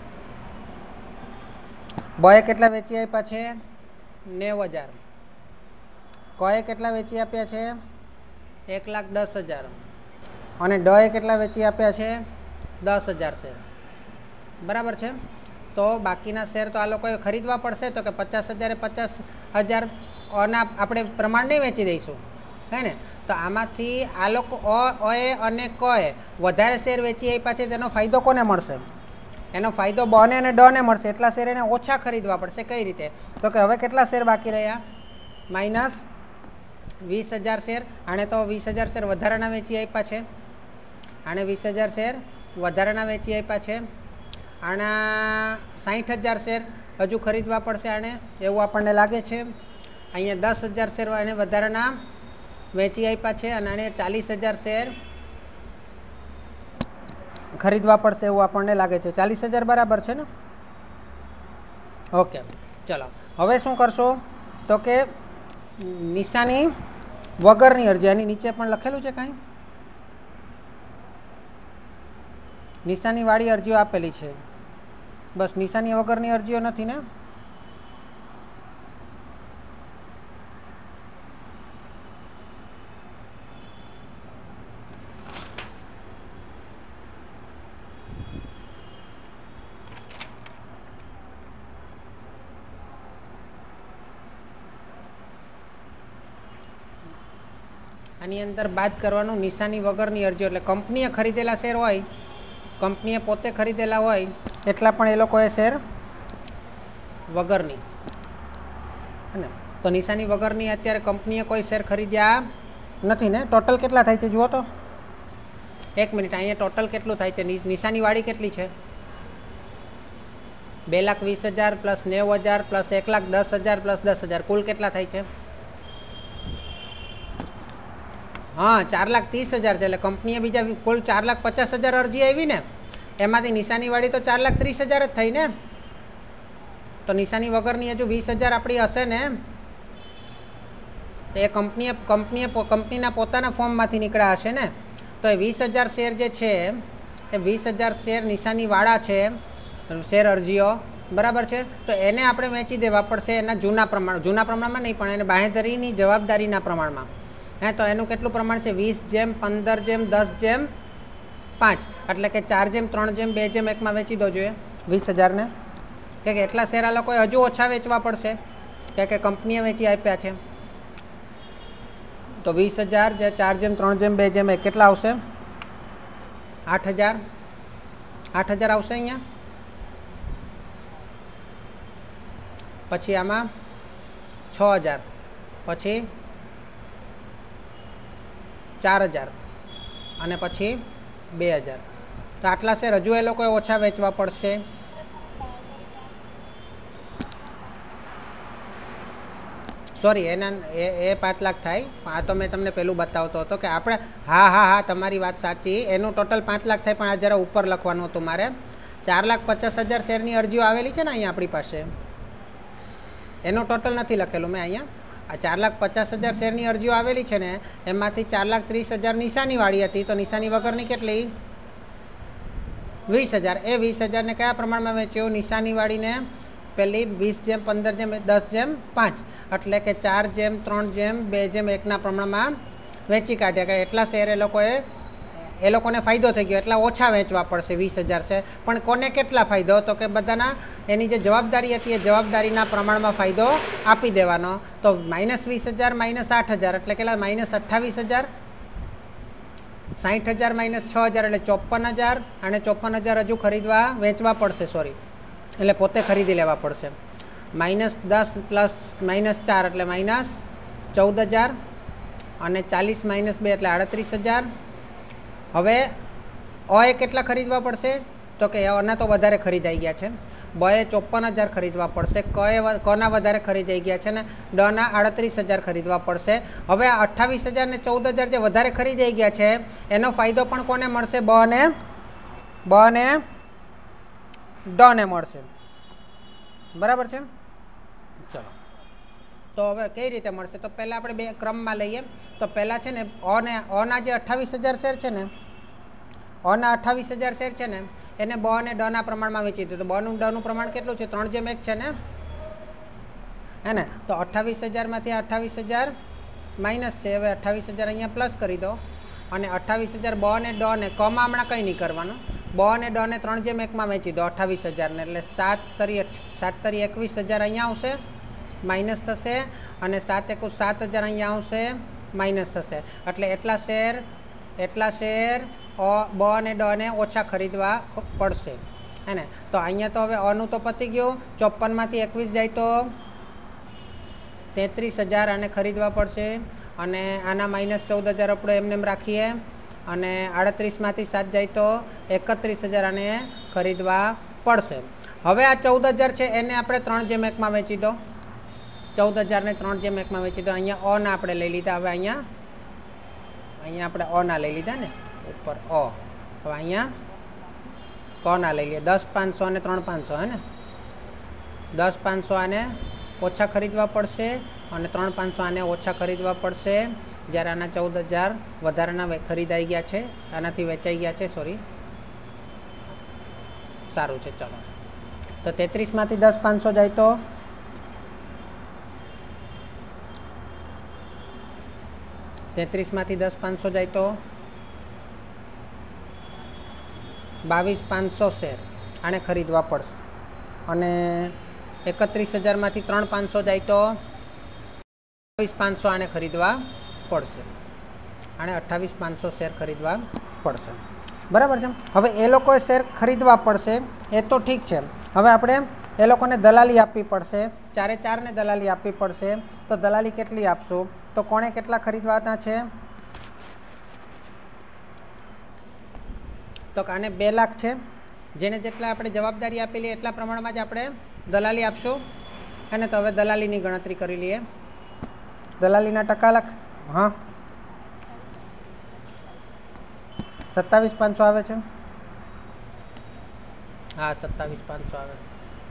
બ એ કેટલા વેચી આપ્યા છે? નેવ હજાર. ક એ કેટલા વેચી આપ્યા છે? એક લાખ દસ હજાર. અને ડ એ કેટલા વેચી આપ્યા છે? દસ હજાર શેર. બરાબર છે. તો બાકીના શેર તો આ લોકોએ ખરીદવા પડશે. તો કે પચાસ હજારે પચાસ હજાર અના આપણે પ્રમાણને વેચી દઈશું. હે ને? તો આમાંથી આ લોકો અ એ અને ક એ વધારે શેર વેચી આપ્યા છે. તેનો ફાયદો કોને મળશે? એનો ફાયદો બ ને અને ડ ને મળશે. એટલા શેર એને ઓછા ખરીદવા પડશે. કઈ રીતે? તો કે હવે કેટલા શેર બાકી રહ્યા? માઇનસ વીસ હજાર શેર. આણે તો વીસ હજાર શેર વધારાના વેચી આપ્યા છે. આણે વીસ હજાર શેર વધારાના વેચી આપ્યા છે. આના સાઠ હજાર શેર હજુ ખરીદવા પડશે આણે, એવું આપણને લાગે છે. અહીંયા દસ હજાર શેર એને વધારાના વેચી આપ્યા છે અને આને ચાલીસ હજાર શેર ખરીદવા પડશે એવું આપણને લાગે છે. ચાલીસ હજાર બરાબર છે ને? ઓકે ચલો હવે શું કરશો? તો કે નિશાની વગરની અરજી. આની નીચે પણ લખેલું છે કાંઈ? નિશાનીવાળી અરજીઓ આપેલી છે. બસ નિશાની વગરની અરજીઓ નથી ને? આની અંદર બાદ કરવાનું નિશાની વગરની અરજીઓ. એટલે કંપનીએ ખરીદેલા શેર હોય, કંપનીએ પોતે ખરીદેલા હોય એટલા પણ એ લોકોએ શેર વગરની. અને તો નિશાની વગરની અત્યારે કંપનીએ કોઈ શેર ખરીદ્યા નથી ને? ટોટલ કેટલા થાય છે જુઓ તો. એક મિનિટ, અહીંયા ટોટલ કેટલું થાય છે? નિશાનીવાળી કેટલી છે? બે લાખ વીસ હજાર પ્લસ નેવ હજાર પ્લસ એક લાખ દસ હજાર પ્લસ દસ હજાર કુલ કેટલા થાય છે? हाँ चार लाख तीस हज़ार है, कंपनीए बीजा कुल चार लाख पचास हज़ार अरजी आई ने, एमांथी निशानीवाड़ी तो चार लाख तीस हज़ार ज थई ने, तो निशानी वगरनी हजू वीस हज़ार आपणी हशे ने। तो ये कंपनीए कंपनीए कंपनीना पोताना फॉर्ममांथी निकळ्या हशे ने। तो ए वीस हज़ार शेर जे छे ए वीस हज़ार शेर निशानीवाळा छे शेर अरजीओ बराबर है। तो एने आपणे वेची देवा पड़शे एना जूना प्रमाण जूना प्रमाण में नहीं पण एने बाहेधरीनी जवाबदारीना प्रमाण में। हाँ तो एनु केटलुं प्रमाण है वीस जेम पंदर जेम दस जेम पांच एटले के चार जेम त्रण जेम बे जेम एक में वेची दो जोईए वीस हज़ार ने के एटला शेर आ लोकोए हजू ओछा वेचवा पड़शे के कंपनीए वेची आप्या छे। तो वीस हज़ार जे चार जेम त्रण जेम बे जेम एक केटला आवशे आठ हज़ार आठ हज़ार आवशे अहींया। पछी आमां छ हज़ार पछी चार हज़ार अने पछी बे हज़ार। तो आटला शेर हजू ए लोकोए ओछा वेचवा पड़शे। सॉरी एना ए ए पांच लाख थाय। आ तो मैं तमने पेलुं बतावतो हतो के आपणे हाँ हाँ हाँ तमारी वात साची एनुं टोटल पांच लाख थाय पण आ जरा उपर लखवानुं हतुं मारे। चार लाख पचास हज़ार शेरनी अरजीओ आवेली छे ने अहींया आपणी पासे एनुं टोटल नथी लखेलुं मैं अहींया। आ चार लाख पचास हज़ार शेरनी अरजीओ आवेली छे ने एमांथी चार लाख तीस हज़ार निशानीवाળી हती तो निशानी वगरनी केटली वीस हज़ार। ए वीस हज़ार ने कया प्रमाणमां वेच्यो निशानीवाળી ने पहली वीस जेम पंदर जेम दस जेम पांच एटले के चार जेम त्रण जेम बे जेम एकना प्रमाणमां वेची काढ्या के एटला शेर ए लोकोए ए लोकोने फायदो थई गयो एटला ओछा वेचवा पड़शे वीस हज़ार से। पण कोने केटला फायदो तो के बधाना एनी जे जवाबदारी हती ए जवाबदारीना प्रमाणमां फायदो आपी देवानो। तो माइनस वीस हज़ार माइनस आठ हज़ार एटले केटला माइनस अठावीस हज़ार साठ हज़ार माइनस छ हज़ार एटले चौपन हज़ार अने चौपन हज़ार हजू खरीदवा वेचवा पड़शे सॉरी एटले पोते खरीदी लेवा पड़शे। माइनस दस प्लस माइनस चार एटले माइनस चौदह हज़ार अने चालीस माइनस बे एटले आड़तरीस हज़ार। हवे अए केटला खरीदवा पड़शे तो के अना तो वधारे खरीदाई गया छे बए चौपन हज़ार खरीदवा पड़शे कए कोना वधारे खरीदाई गया छे ने डना आड़तरीस हज़ार खरीदवा पड़शे। हवे अठावीस हज़ार ने चौदह हज़ार जे वधारे खरीदाई गया छे एनो फायदो पण कोने मळशे ब ने ब ने ड ने मळशे बराबर छे। चलो तो हवे कई रीते मळशे तो पहला आपणे बे क्रम में लईए। तो पहला छे ने अ ने अ ना जे अठावीस हज़ार शेर छे ने अ ना अठावीस हज़ार शेर छे ने एने ब ने ड ना प्रमाण में वेची दो। तो ब नु ड नु प्रमाण केटलुं छे त्रण जेम एक छे ने है ने। तो अठावीस हज़ार मांथी अठावीस हज़ार माइनस छे हवे अठावीस हज़ार अहींया प्लस करी दो अने अठावीस हज़ार ब ने ड ने क मां हमणां कंई नहीं करवानुं ब ने ड ने त्रण जेम एक में वेची दो अठावीस हज़ार ने एटले सात तरी सात तरी एकवीस हज़ार अहींया आवशे माइनस थशे अने सात एकू सात हज़ार अहींया आवशे माइनस थशे एटले एटला शेर एटला शेर अ ब ने ड ने ओछा खरीदवा पड़शे है ने। तो अहींया तो हवे अ नु तो पती गयुं चौपन मांथी एकवीस जाय तो तेतरीस हज़ार आने खरीदवा पड़शे अने आना माइनस चौदह हज़ार आपणे एमने एम राखीए अने आड़तरीस मांथी सात जाय तो एकत्रीस हज़ार आने खरीदवा पड़शे। हवे आ चौदह हज़ार छे एने आपणे त्रण जेम एक में वेची दो चौदह हज़ार ने त्रण जेम एक में वेची दो। अहींया अ ना आपणे लई लीधा हवे अहींया अहींया आपणे अ ना लई लीधा ने ऊपर अ हवे अहींया क ना लई लीए दस पांच सौ ने त्रण पांच सौ है ने दस पांच सौ आने ओछा खरीदवा पड़शे अने त्रण पांच सौ आने ओछा खरीदवा पड़शे ज्यारे आना चौदह हज़ार वधाराना खरीदाई गया छे आनाथी वेचाई गया छे सॉरी सारूँ छे। चलो तो तेतरीस मांथी दस पांच सौ जाए तो तेतरीस मांथी दस पांच सौ जाए तो बावीस पांच सौ शेर आने खरीदवा पड़शे अने एकत्रीस हज़ार मांथी त्रण पांच सौ जाए तो अठावीस पांच सौ आने खरीदवा पड़शे आने अठावीस पांच सौ शेर खरीदवा पड़शे बराबर है। हवे ए लोकोए शेर खरीदवा पड़शे ए तो ठीक है। हवे आपणे ए लोकोने दलाली आपवी पड़शे चारे चार ने दलाली आपवी पड़शे तो दलाली केटली आपशो तो कोणे केटला खरीदवाना छे तो आने बे लाख है जेने जेटला आपणे जवाबदारी आपेली एटला प्रमाणमां ज आपणे दलाली आपशो अने तो हवे दलालीनी गणतरी करी लीए। दलालीना टका लाख हाँ सत्तावीस पाँच सौ आवे छे। हाँ सत्तावीस पाँच सौ आवे।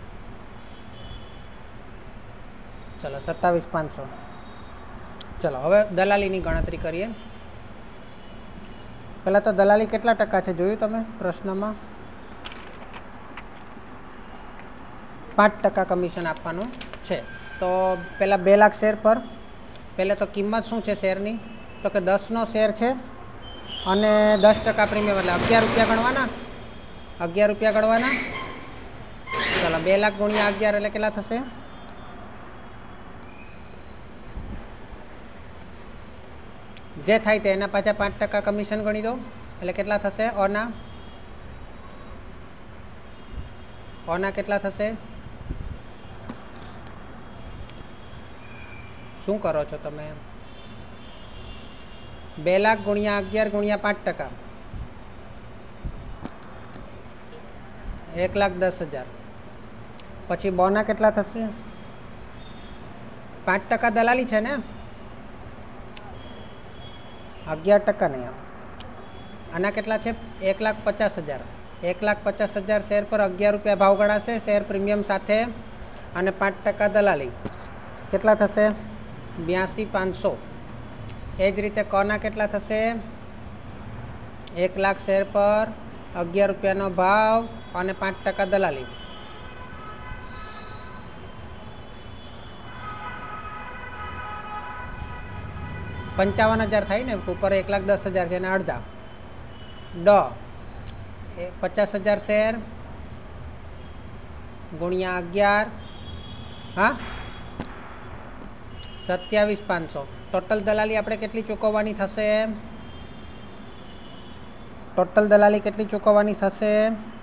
चलो सत्तावीस पाँच सौ। चलो हवे दलालीनी गणतरी करिए। पहला तो दलाली केटला टका छे जोयुं तमे प्रश्नमा? पाँच टका कमीशन आपवानुं छे। तो पहला बे लाख शेर पर पहले तो किंमत शुं छे शेरनी? तो कि दस नो शेर है अने दस टका प्रीमियम एटले अगियार रुपया गणवाना। अगियार रुपया गणवाना। चलो बे लाख गुणिया अगियार एटले केटला थशे? जे थाय ते एना पाछा पाँच टका कमीशन गणी दो एटले केटला थशे? ओना ओना केटला थशे? शुं करो छो तमे? बे लाख गुणिया अगियार गुणिया पाँच टका एक लाख दस हज़ार। पछी बोना केटला थशे? पाँच टका दलाली है ने? अगियार टका नहीं आना केटला छे? एक लाख पचास हज़ार। एक लाख पचास हज़ार शेर पर अगियार रुपया भाव गणाशे शेर प्रीमियम साथे अने पाँच टका दलाली केटला थशे? ब्यासी पाँच सौ। एज रीते कोना केटला थशे? एक लाख शेर पर अगियार रुपयानो भाव अने पाँच टका दलाली पंचावन हज़ार थाय ने। ऊपर एक लाख दस हज़ार है अर्धा ड पचास हज़ार शेर गुणिया अगियार हाँ सत्यावीस पाँच सौ। टोटल दलाली आपणे केटली चूकववानी थशे? टोटल दलाली केटली चूकववानी थशे?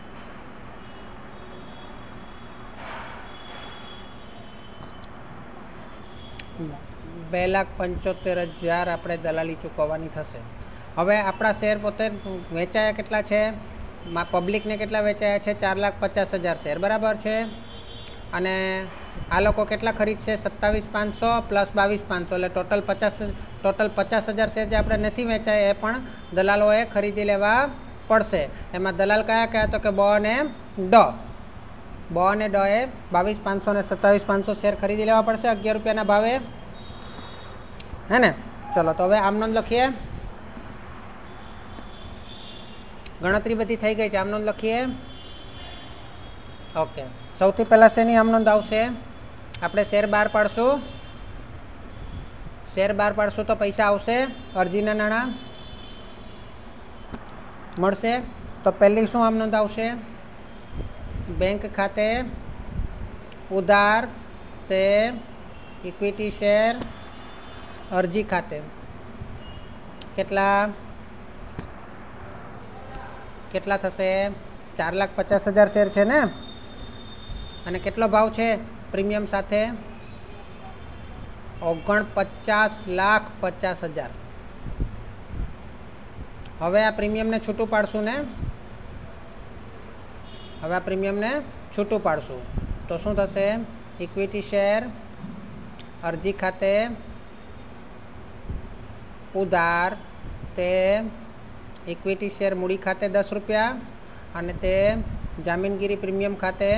बे लाख पंचोतेर हज़ार आपणे दलाली चूकववानी थशे। हवे आपणा शेर पोते वेचाया केटला छे? पब्लिक ने केटला वेचाया छे? चार लाख पचास हज़ार शेर बराबर है। अने आ लोको केटला खरीदशे? सत्तावीस पाँच सौ प्लस बावीस पाँच सौ एटले टोटल पचास टोटल पचास हज़ार शेर जे आपणे नथी वेचाया ए पण दलालोए खरीदी लेवा पड़शे। एमां दलाल कया कया? तो कि ब ने ड ब ने ड ए बावीस पाँच सौ ने सत्तावीस पाँच सौ शेर खरीदी लेवा पड़शे अगियार रुपयाना भावे है ने। चलो तो हवे आमनोंध लखीए। गणतरी बधी थई गई छे। आमनोंध लखीए। ओके सौथी पहला शेनी आमनोंध आवशे? आपणे शेर बार पाड़शुं। शेर बार पाड़शुं तो पैसा आवशे अरजीना नाणां मळशे। तो पहली शुं आमनोंध आवशे? बैंक खाते उधार ते इक्विटी शेर अरजी खाते केटला केटला थशे? चार लाख पचास हज़ार शेर है ने अने केटलो भाव है प्रीमियम साथे? ओगण पचास लाख पचास हज़ार। हवे आ प्रीमियम ने छूटू पाड़शुं ने? हवे आ प्रीमियम ने छूटू पाड़शुं तो शुं थशे? इक्विटी शेर अरजी खाते उधार ते इक्विटी शेर मूड़ी खाते दस रुपया अने ते जामीनगीरी प्रीमियम खाते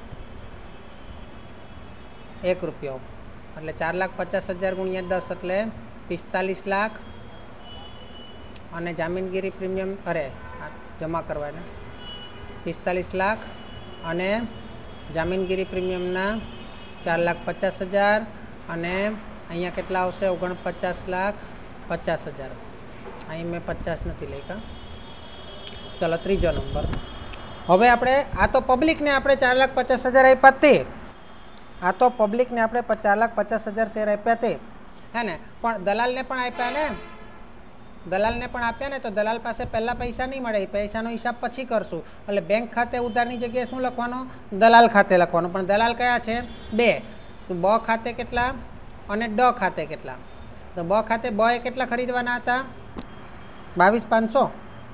एक रुपयो एटले चार लाख पचास हज़ार गुणिया दस एटले पिस्तालीस लाख अने जामीनगीरी प्रीमियम अरे जमा करवाना पिस्तालीस लाख अने जामीनगीरी प्रीमियमना चार लाख पचास हज़ार अने अहींया केटला आवशे? ओगण पचास लाख पचास हज़ार। अहीं मैं पचास नहीं लेका। चलो त्रीजो नंबर। हवे आपणे आ तो पब्लिक ने आपणे चार लाख पचास हज़ार आप्या ते आ तो पब्लिक ने आपणे चार लाख पचास हज़ार शेर आप्या ते है ने पण दलाल ने पण आप्या ने दलाल ने पण आप्या ने तो दलाल पासे पहला पैसा नहीं मळे। पैसानो हिसाब पछी करशुं एटले बैंक खाते उधारनी जग्याए शुं लखवानो? दलाल खाते लखवानो। पण दलाल कया छे? बे। तो ब खाते केटला अने ड खाते केटला? तो ब खाते ब ए केटला खरीदवाना हता? बावीस पाँच सौ।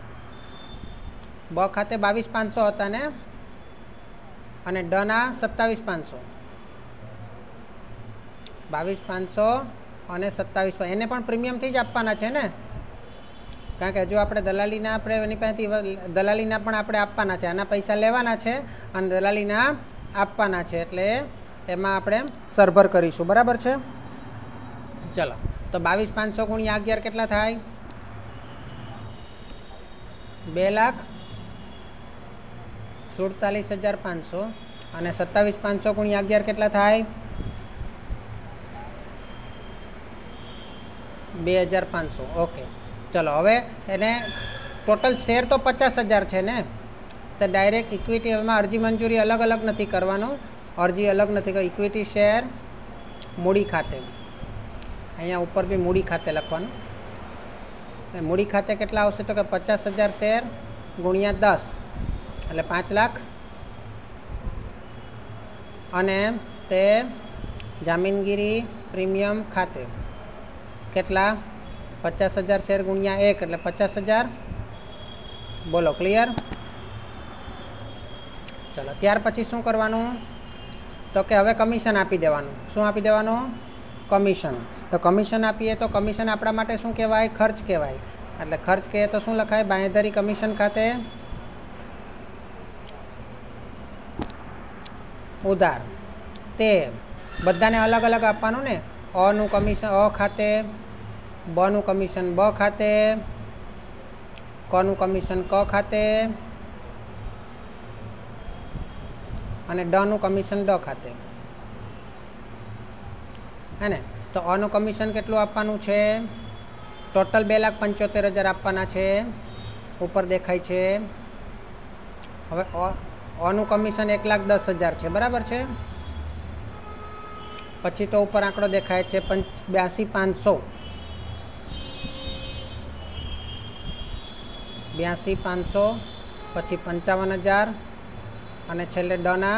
ब खाते बावीस पाँच सौ हता ने अने ड ना सत्तावीस पाँच सौ। बावीस पाँच सौ अने सत्तावीस एने पण प्रीमियम थी ज आपवाना छे ने કારણ કે જો આપણે દલાલીના આપણે એની પાસેથી દલાલીના પણ આપણે આપવાના છે, આના પૈસા લેવાના છે અને દલાલીના આપવાના છે, એટલે એમાં આપણે સરભર કરીશું. બરાબર છે. ચલો તો બાવીસ પાંચસો ગુણ્યા અગિયાર કેટલા થાય? બે લાખ સુડતાલીસ હજાર પાંચસો અને સત્તાવીસ પાંચસો ગુણ્યા અગિયાર કેટલા થાય? બે હજાર પાંચસો. ઓકે ચલો હવે એને ટોટલ શેર તો પચાસ હજાર છે ને, તો ડાયરેક્ટ ઇક્વિટી એમાં અરજી મંજૂરી અલગ અલગ નથી કરવાનું, અરજી અલગ નથી કરી. ઇક્વિટી શેર મૂડી ખાતે, અહીંયા ઉપર બી મૂડી ખાતે લખવાનું. મૂડી ખાતે કેટલા આવશે તો કે પચાસ હજાર શેર ગુણ્યા દસ એટલે પાંચ લાખ અને તે જામીનગીરી પ્રીમિયમ ખાતે કેટલા? પચાસ હજાર શેર ગુણ્યા એક એટલે પચાસ હજાર. બોલો ક્લિયર? ચલો ત્યાર પછી શું કરવાનું તો કે હવે કમિશન આપી દેવાનું. શું આપી દેવાનું? કમિશન. તો કમિશન આપીએ તો કમિશન આપણા માટે શું કહેવાય? ખર્ચ કહેવાય. એટલે ખર્ચ કહે તો શું લખાય? બાંહેધરી કમિશન ખાતે ઉધાર. તે બધાને અલગ અલગ આપવાનું ને. અનું કમિશન અ ખાતે, બનું કમિશન બ ખાતે, કનું કમિશન ક ખાતે અને ડનું કમિશન ડ ખાતે. હે ને? તો અનું કમિશન કેટલું આપવાનું છે? ટોટલ બે લાખ પંચોતેર હજાર આપવાના છે, ઉપર દેખાય છે. હવે અનું કમિશન એક લાખ દસ હજાર છે. બરાબર છે. પછી તો ઉપર આંકડો દેખાય છે પંચ બ્યાસી પાંચસો બ્યાસી પાંચસો પછી પંચાવન હજાર અને છેલ્લે ડના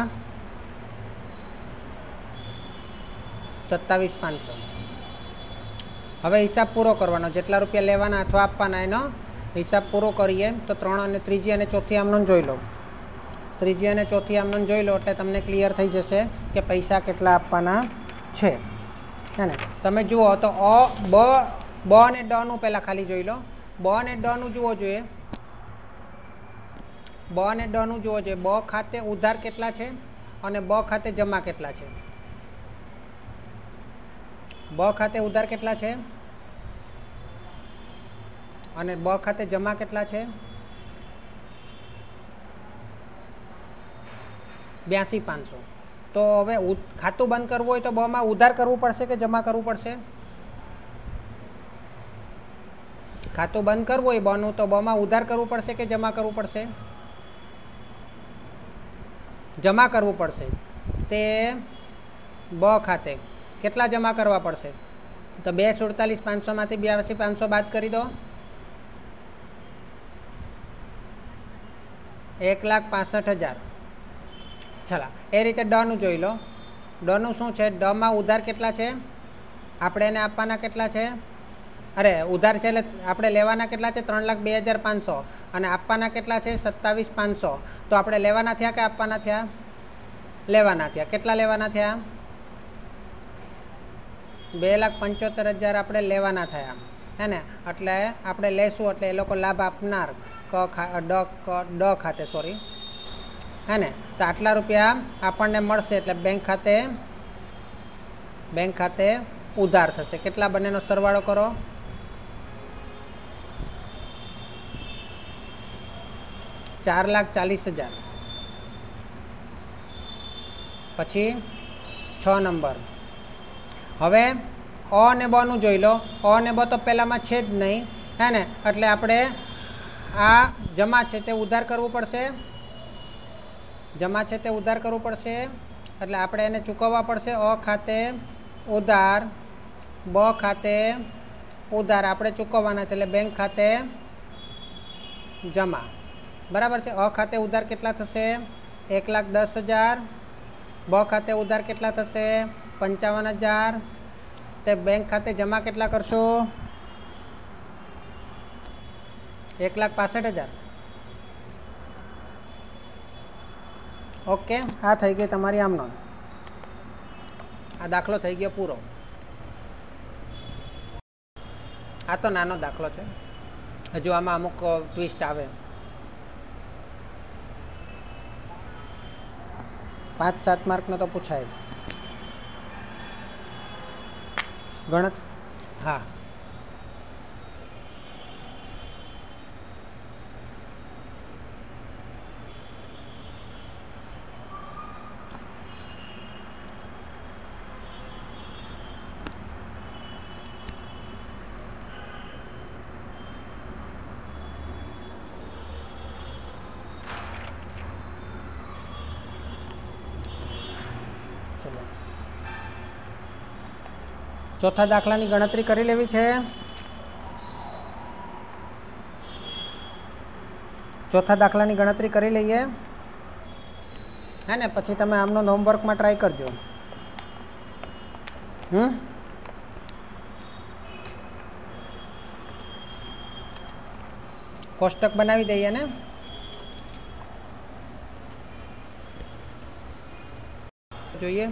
સત્તાવીસ પાંચસો. હવે હિસાબ પૂરો કરવાનો, જેટલા રૂપિયા લેવાના અથવા આપવાના એનો હિસાબ પૂરો કરીએ તો ત્રણ અને ત્રીજી અને ચોથી આમનોન જોઈ લો. ત્રીજી અને ચોથી આમનોન જોઈ લો એટલે તમને ક્લિયર થઈ જશે કે પૈસા કેટલા આપવાના છે. હે ને? તમે જુઓ તો અ બ બ અને ડનું પહેલાં ખાલી જોઈ લો. બ અને ડનું જુઓ જોઈએ. બ અને ડનું જુઓ જોઈએ. બ ખાતે ઉધાર કેટલા છે અને બ ખાતે જમા કેટલા છે? બ ખાતે ઉધાર કેટલા છે અને બ ખાતે જમા કેટલા છે? બ્યાસી પાંચસો. તો હવે ખાતું બંધ કરવું હોય તો બમાં ઉધાર કરવું પડશે કે જમા કરવું પડશે? ખાતું બંધ કરવું હોય બનું તો બમાં ઉધાર કરવું પડશે કે જમા કરવું પડશે? જમા કરવું પડશે. તે બ ખાતે કેટલા જમા કરવા પડશે? તો બે સુડતાલીસ પાંચસોમાંથી બ્યાસી પાંચસો બાદ કરી દો. એક લાખ પાસઠ હજાર. ચલા એ રીતે ડનું જોઈ લો. ડનું શું છે? ડમાં ઉધાર કેટલા છે? આપણે એને આપવાના કેટલા છે? અરે ઉધાર છે એટલે આપણે લેવાના કેટલા છે? ત્રણ લાખ બે હજાર પાંચસો અને આપવાના કેટલા છે? સત્તાવીસ પાંચસો. તો આપણે લેવાના થયા કે આપવાના થયા? લેવાના થયા. કેટલા લેવાના થયા? બે લાખ પંચોતેર હજાર આપણે લેવાના થયા. હે ને? એટલે આપણે લેશું એટલે એ લોકો લાભ આપનાર ક ખા ડ ક ડ ખાતે સોરી હે ને? તો આટલા રૂપિયા આપણને મળશે એટલે બેંક ખાતે બેંક ખાતે ઉધાર થશે. કેટલા બંનેનો સરવાળો કરો? ચાર લાખ ચાલીસ હજાર. પછી છ નંબર. હવે અ અને બ નું જોઈ લો. અ અને બ તો પહેલાંમાં છે જ નહીં. હે ને? એટલે આપણે આ જમા છે તે ઉધાર કરવું પડશે. જમા છે તે ઉધાર કરવું પડશે એટલે આપણે એને ચૂકવવા પડશે. અ ખાતે ઉધાર, બ ખાતે ઉધાર આપણે ચૂકવવાના છે એટલે બેંક ખાતે જમા. બરાબર છે. અ ખાતે ઉધાર કેટલા થશે? એક લાખ દસ હજાર. બ ખાતે ઉધાર કેટલા થશે? પંચાવન હજાર. તે બેંક ખાતે જમા કેટલા કરશો? એક લાખ પાસઠ હજાર. ઓકે, આ થઈ ગઈ તમારી આમનો. આ દાખલો થઈ ગયો પૂરો. આ તો નાનો દાખલો છે. હજુ આમાં અમુક ટ્વિસ્ટ આવે. પાંચ સાત માર્કનો તો પૂછાય ગણત. હા ચોથા દાખલાની ગણતરી કરી લેવી છે. ચોથા દાખલાની ગણતરી કરી લઈએ હે ને, પછી તમે આમનો હોમવર્કમાં ટ્રાય કરજો. હમ કોષ્ટક બનાવી દઈએ ને. જોઈએ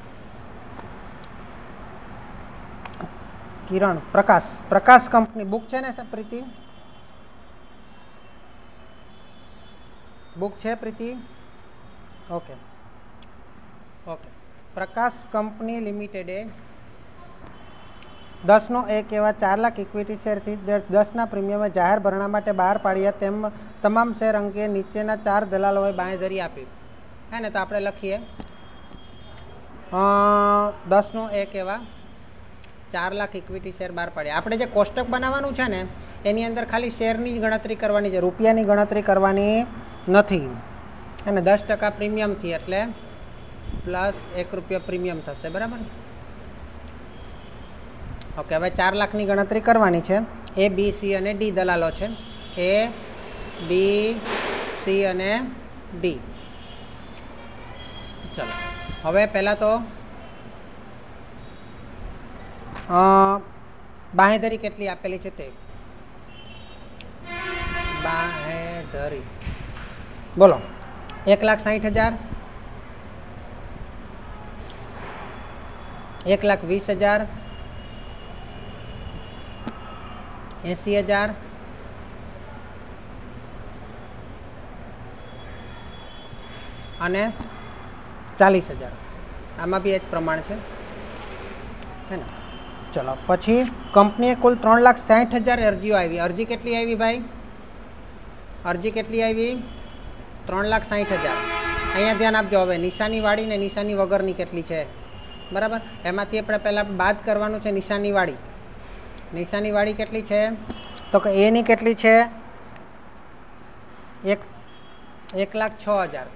કિરણ પ્રકાશ પ્રકાશ કંપની બુક છે ને પ્રીતિ? બુક છે Priti? Okay okay. Prakash company લિમિટેડે દસનો એક એવા ચાર લાખ ઇક્વિટી શેરથી દસના પ્રીમિયમે જાહેર ભરણા માટે બહાર પાડ્યા તેમ તમામ શેર અંગે નીચેના ચાર દલાલોએ બાંહેધરી આપી. હે ને, તો આપણે લખીએ દસનો એક એવા ચાર લાખ ઇક્વિટી શેર બહાર પાડ્યા. આપણે જે કોષ્ટક બનાવવાનું છે ને એની અંદર ખાલી શેરની જ ગણતરી કરવાની છે, રૂપિયાની ગણતરી કરવાની નથી. અને દસ ટકા પ્રીમિયમથી એટલે પ્લસ એક રૂપિયા પ્રીમિયમ થશે. બરાબર. ઓકે, હવે ચાર લાખની ગણતરી કરવાની છે. એ બી સી અને ડી દલાલો છે. એ બી સી અને ડી. ચલો હવે પહેલાં તો બાંહેધરી કેટલી આપેલી છે તે બાંહેધરી બોલો. એક લાખ સાઠ હજાર, એક લાખ વીસ હજાર, એંસી હજાર, અને ચાલીસ હજાર. આમાં બી એ જ પ્રમાણ છે હે ને. ચલો પછી કંપનીએ કુલ ત્રણ લાખ સાઠ હજાર અરજીઓ આવી. અરજી કેટલી આવી ભાઈ? અરજી કેટલી આવી? ત્રણ લાખ સાઠ હજાર. અહીંયા ધ્યાન આપજો. હવે નિશાનીવાળી ને નિશાની વગરની કેટલી છે? બરાબર. એમાંથી આપણે પહેલાં બાદ કરવાનું છે નિશાનીવાળી. નિશાનીવાળી કેટલી છે? તો કે એની કેટલી છે? એક એક લાખ છ હજાર.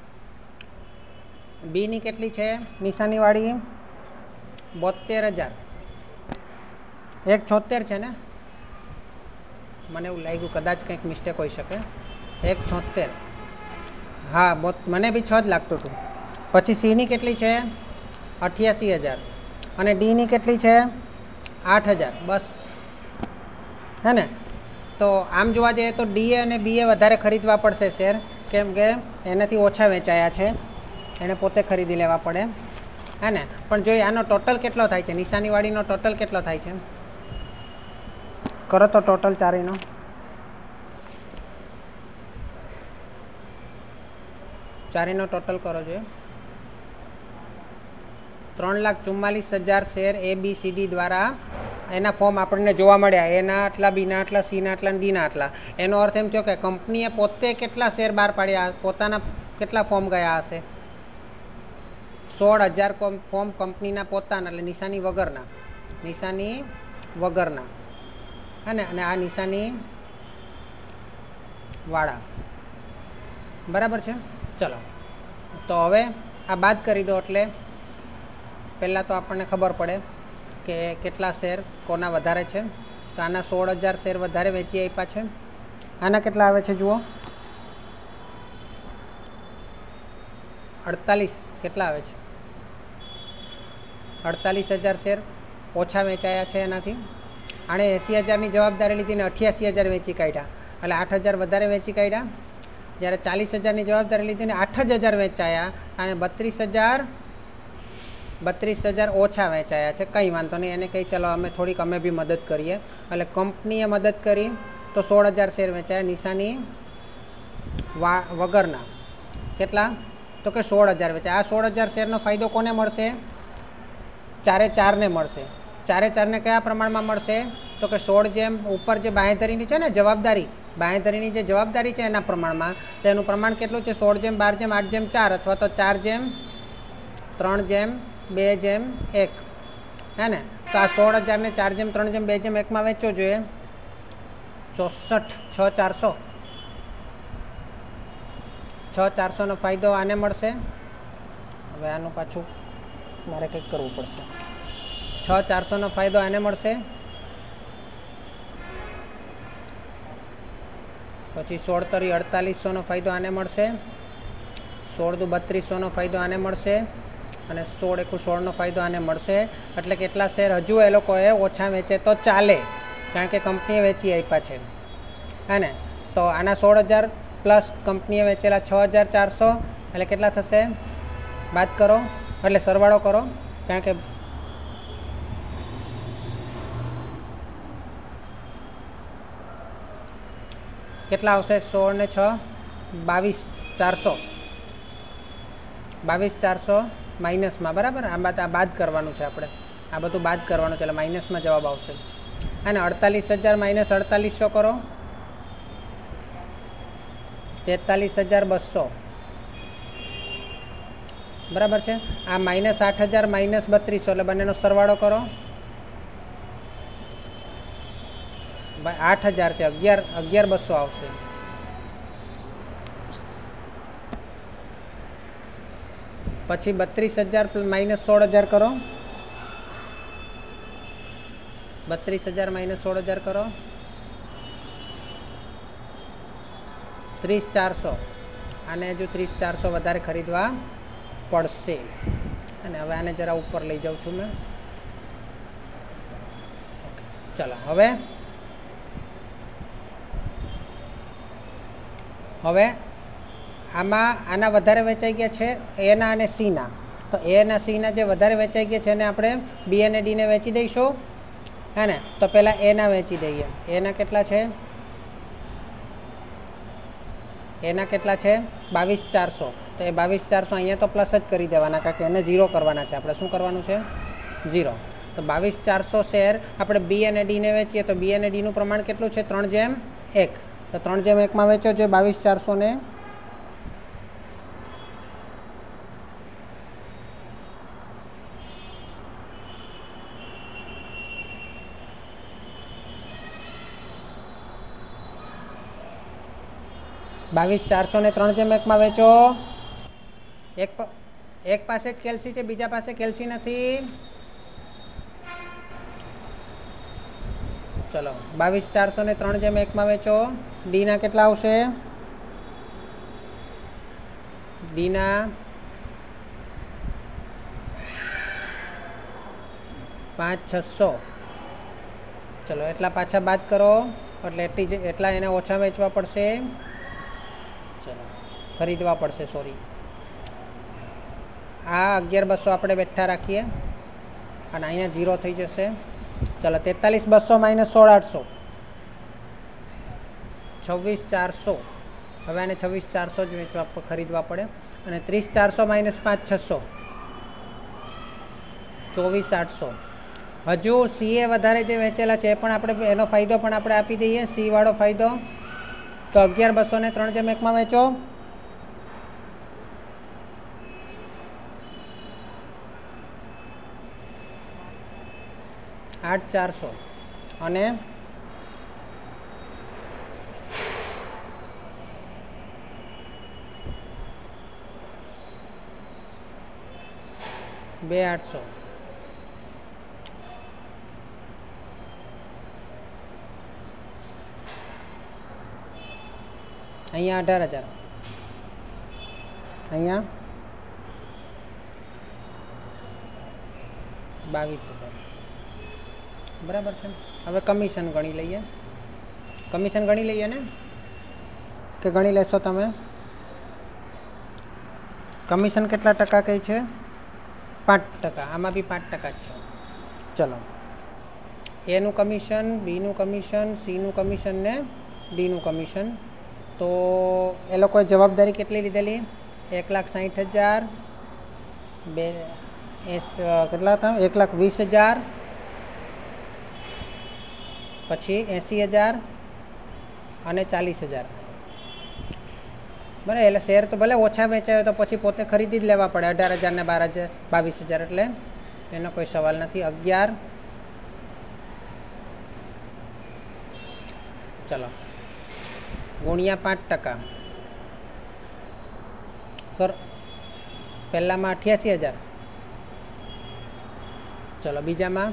બીની કેટલી છે નિશાનીવાળી? બોતેર હજાર. એક છોતેર છે ને? મને એવું લાગ્યું કદાચ કંઈક મિસ્ટેક હોઈ શકે. એક છોતેર. હા બો મને બી છ જ લાગતું હતું. પછી સીની કેટલી છે? અઠ્યાસી હજાર. અને ડીની કેટલી છે? આઠ હજાર. બસ હે ને. તો આમ જોવા જઈએ તો ડીએ અને બીએ વધારે ખરીદવા પડશે શેર, કેમ કે એનાથી ઓછા વેચાયા છે, એને પોતે ખરીદી લેવા પડે હે ને. પણ જોઈએ આનો ટોટલ કેટલો થાય છે? નિશાનીવાળીનો ટોટલ કેટલો થાય છે? કરો તો ટોટલ ચારેયનો. ચારેયનો ટોટલ કરો જોઈએ. ત્રણ લાખ ચુમ્માલીસ હજાર share A B C D દ્વારા એના ફોર્મ આપણને જોવા મળ્યા. એના આટલા, બીના આટલા, સીના આટલા અને ડીના આટલા. એનો અર્થ એમ થયો કે કંપનીએ પોતે કેટલા શેર બહાર પાડ્યા, પોતાના કેટલા ફોર્મ ગયા હશે? સોળ હજાર ફોર્મ કંપનીના પોતાના, એટલે નિશાની વગરના. નિશાની વગરના હે ને. અને આ નિશાની વાળા. બરાબર છે. ચલો તો હવે આ બાદ કરી દો એટલે પહેલાં તો આપણને ખબર પડે કે કેટલા શેર કોના વધારે છે. તો આના સોળ હજાર શેર વધારે વેચી આપ્યા છે. આના કેટલા આવે છે જુઓ? અડતાલીસ. કેટલા આવે છે? અડતાલીસ હજાર શેર ઓછા વેચાયા છે એનાથી. આણે એંસી હજારની જવાબદારી લીધી ને અઠ્યાસી હજાર વેચી કાઢ્યા, એટલે આઠ હજાર વધારે વેચી કાઢ્યા. જ્યારે ચાલીસ હજારની જવાબદારી લીધી ને આઠ જ હજાર વેચાયા, અને બત્રીસ હજાર બત્રીસ હજાર ઓછા વેચાયા છે. કંઈ વાંધો નહીં, એને કંઈ ચલો અમે થોડીક અમે બી મદદ કરીએ. એટલે કંપનીએ મદદ કરી तो सोल हज़ार शेर वेचाया निशानी वा वगरना केटला तो कि सोल हज़ार वेचाया। आ सोल हज़ार शेरनो फायदो कोने मळशे चारे चार ने मळशे। चारे चार ने कया प्रमाणमां मळशे तो कि सोल जेम उपर जे बांहेधरीनी छे ने जवाबदारी बांहेधरीनी जे जवाबदारी छे एना प्रमाणमां तो एनुं प्रमाण केटलुं छे सोल जेम बार जेम आठ जेम चार अथवा तो चार जेम त्रण जेम बे जेम एक है ने। तो आ सोल हज़ार ने चार जेम त्रण जेम बे जेम एक में वेचવો જોઈએ चौसठ छ चार सौ छ चार सौ फायदो आने मळशे। हवे आनुं पाछुं मारे कंईक करवुं पड़शे। छ चार सौ फायदो आने मळशे। पछी सोल तरी अड़तालीस सौ फायदो आने मळशे। सोल दू बत्रीस सौ फायदो आने मळशे અને સોળ એકુ સોળનો ફાયદો આને મળશે। એટલે કેટલા શેર હજુ એ લોકોએ ઓછા વેચે તો ચાલે કારણ કે કંપનીએ વેચી આપ્યા છે હે ને। તો આના સોળ હજાર પ્લસ કંપનીએ વેચેલા છ હજાર ચારસો એટલે કેટલા થશે બાદ કરો એટલે સરવાળો કરો કારણ કે કેટલા આવશે સોળ ને છ બાવીસ ચારસો બાવીસ ચારસો माइनस में बराबर आ बात आ बाद करवानुं छे आपणे आ बधुं बाद करवानुं छे એટલે माइनस में जवाब आवशे। अने अड़तालीस हज़ार माइनस अड़तालीस सौ करो तेतालीस हज़ार बसो बराबर है। आ माइनस आठ हज़ार माइनस बत्रीस सौ એટલે બંનેનો સરવાળો કરો आठ हज़ार है अगियार अगियार बसो आवशे। पछी बत्रीस हज़ार माइनस सोल हज़ार करो बत्रीस हज़ार माइनस सोल हज़ार करो तीस चार सौ आने हजू तीस चार सौ वधारे खरीदवा पड़शे। अने हवे आने जरा ऊपर लई जाऊँ छूँ मैं। चलो हवे हवे आमा आना वधारे वेचाई गया है एना अने सीना तो एना सीना जे वधारे वेचाई गया है आपणे बी अने डी ने वेची दईशुं है ने। तो पहला एना वेची दईए एना केटला छे एना केटला छे बावीस चार सौ तो ये बावीस चार सौ अहींया तो प्लस ज करी देवाना कारण के एने जीरो करवाना छे आपणे शुं करवानुं छे जीरो। तो बावीस चार सौ शेर आपणे बी अने डी ने वेचीए तो बी अने डी नुं प्रमाण केटलुं छे त्रण जेम एक तो त्रण जेम एक में वेचो जो बावीस चार सौ ने बावीस चार सौ ने त्रण जेम एक में वेचो एक प, एक पासे ज केल्सी है बीजा पासे केल्सी नहीं। चलो बावीस चार सौ ने त्रण जेम एक में वेचो डी ना केटला आवशे डी ना पांच छसो चलो एटला पाछा बाद करो एटले एटली एटला एने ओछा वेचवा पड़शे चलो खरीदवा पड़शे सॉरी आ अगियार बसो आपणे बेठा राखीए अने अहींया जीरो थई जशे। चलो तेतालीस बसो माइनस सोल आठ सौ छवीस चार सौ हवे आने छवीस चार सौ ज वेचवा खरीदवा पड़े अने तीस चार सौ माइनस पांच छसो चौवीस आठ सौ हजू सी ए वधारे जे वेचेला छे पण आपणे एनो फायदो पण आपणे आपी दईए सी वाळो फायदो तो अगियार बसो ने त्रण जेम एक में वेचो आठ चार सौ अने बे आठ सौ अहींया अठार हज़ार अहींया बावीस हज़ार बराबर है। हवे कमीशन गणी लीए कमीशन गणी लीए ने कि गणी लेशो तमे कमीशन केटला टका कही है पांच टका आमा भी पांच टका है। चलो ए नु कमीशन बी नु कमीशन सी नु कमीशन ने डीનું કમિશન. તો એ લોકોએ જવાબદારી કેટલી લીધેલી? એક લાખ સાઠ હજાર બે કેટલા હતા? એક લાખ વીસ હજાર પછી એંસી હજાર અને ચાલીસ હજાર. બરાબર, એટલે શેર તો ભલે ઓછા વેચાય તો પછી પોતે ખરીદી જ લેવા પડે. અઢાર હજાર ને બાર હજાર બાવીસ હજાર એટલે એનો કોઈ સવાલ નથી. અગિયાર ચલો ગુણ્યા પાંચ ટકા કર. પહેલામાં અઠ્યાસી હજાર, ચલો બીજામાં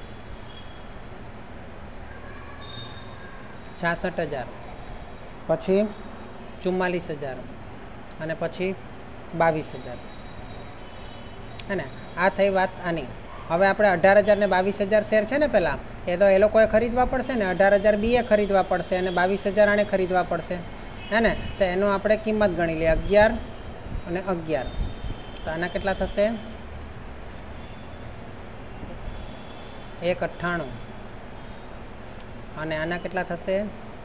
છાસઠ હજાર, પછી ચુમ્માલીસ હજાર અને પછી બાવીસ હજાર. હે ને? આ થઈ વાત આની. હવે આપણે અઢાર હજાર ને બાવીસ હજાર શેર છે ને પહેલાં, એ તો એ લોકોએ ખરીદવા પડશે ને. અઢાર હજાર બીએ ખરીદવા પડશે અને બાવીસ હજાર આણે ખરીદવા પડશે. હે ને? તો એનો આપણે કિંમત ગણી લઈએ. અગિયાર અને અગિયાર, તો આના કેટલા થશે? એક અઠ્ઠાણું. અને આના કેટલા થશે?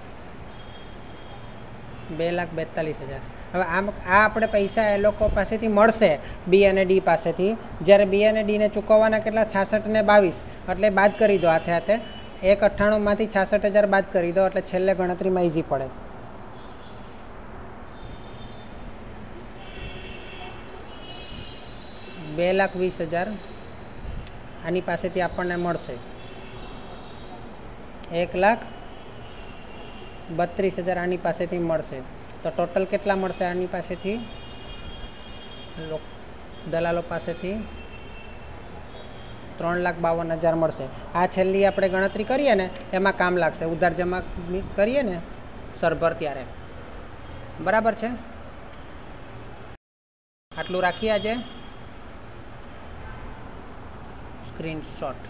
બે લાખ બેતાલીસ હજાર. હવે આમ આ આપણે પૈસા એ લોકો પાસેથી મળશે, બી અને ડી પાસેથી. જ્યારે બી અને ડીને ચૂકવવાના કેટલા? છાસઠ ને બાવીસ, એટલે બાદ કરી દો હાથે હાથે. એક અઠ્ઠાણુંમાંથી છાસઠ હજાર બાદ કરી દો એટલે છેલ્લે ગણતરીમાં ઇઝી પડે. બે લાખ વીસ હજાર આની પાસેથી આપણને મળશે. એક લાખ બત્રીસ હજાર આની પાસેથી મળશે. તો ટોટલ કેટલા મળશે આની પાસેથી? દલાલો પાસેથી ત્રણ લાખ બાવન હજાર મળશે. આ છેલ્લી આપણે ગણતરી કરીએ ને એમાં કામ લાગશે. ઉધાર જમા કરીએ ને સરભર ત્યારે. બરાબર છે? આટલું રાખીએ આજે. સ્ક્રીનશોટ.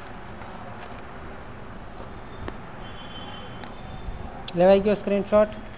લેવાઈ ગયો સ્ક્રીનશોટ?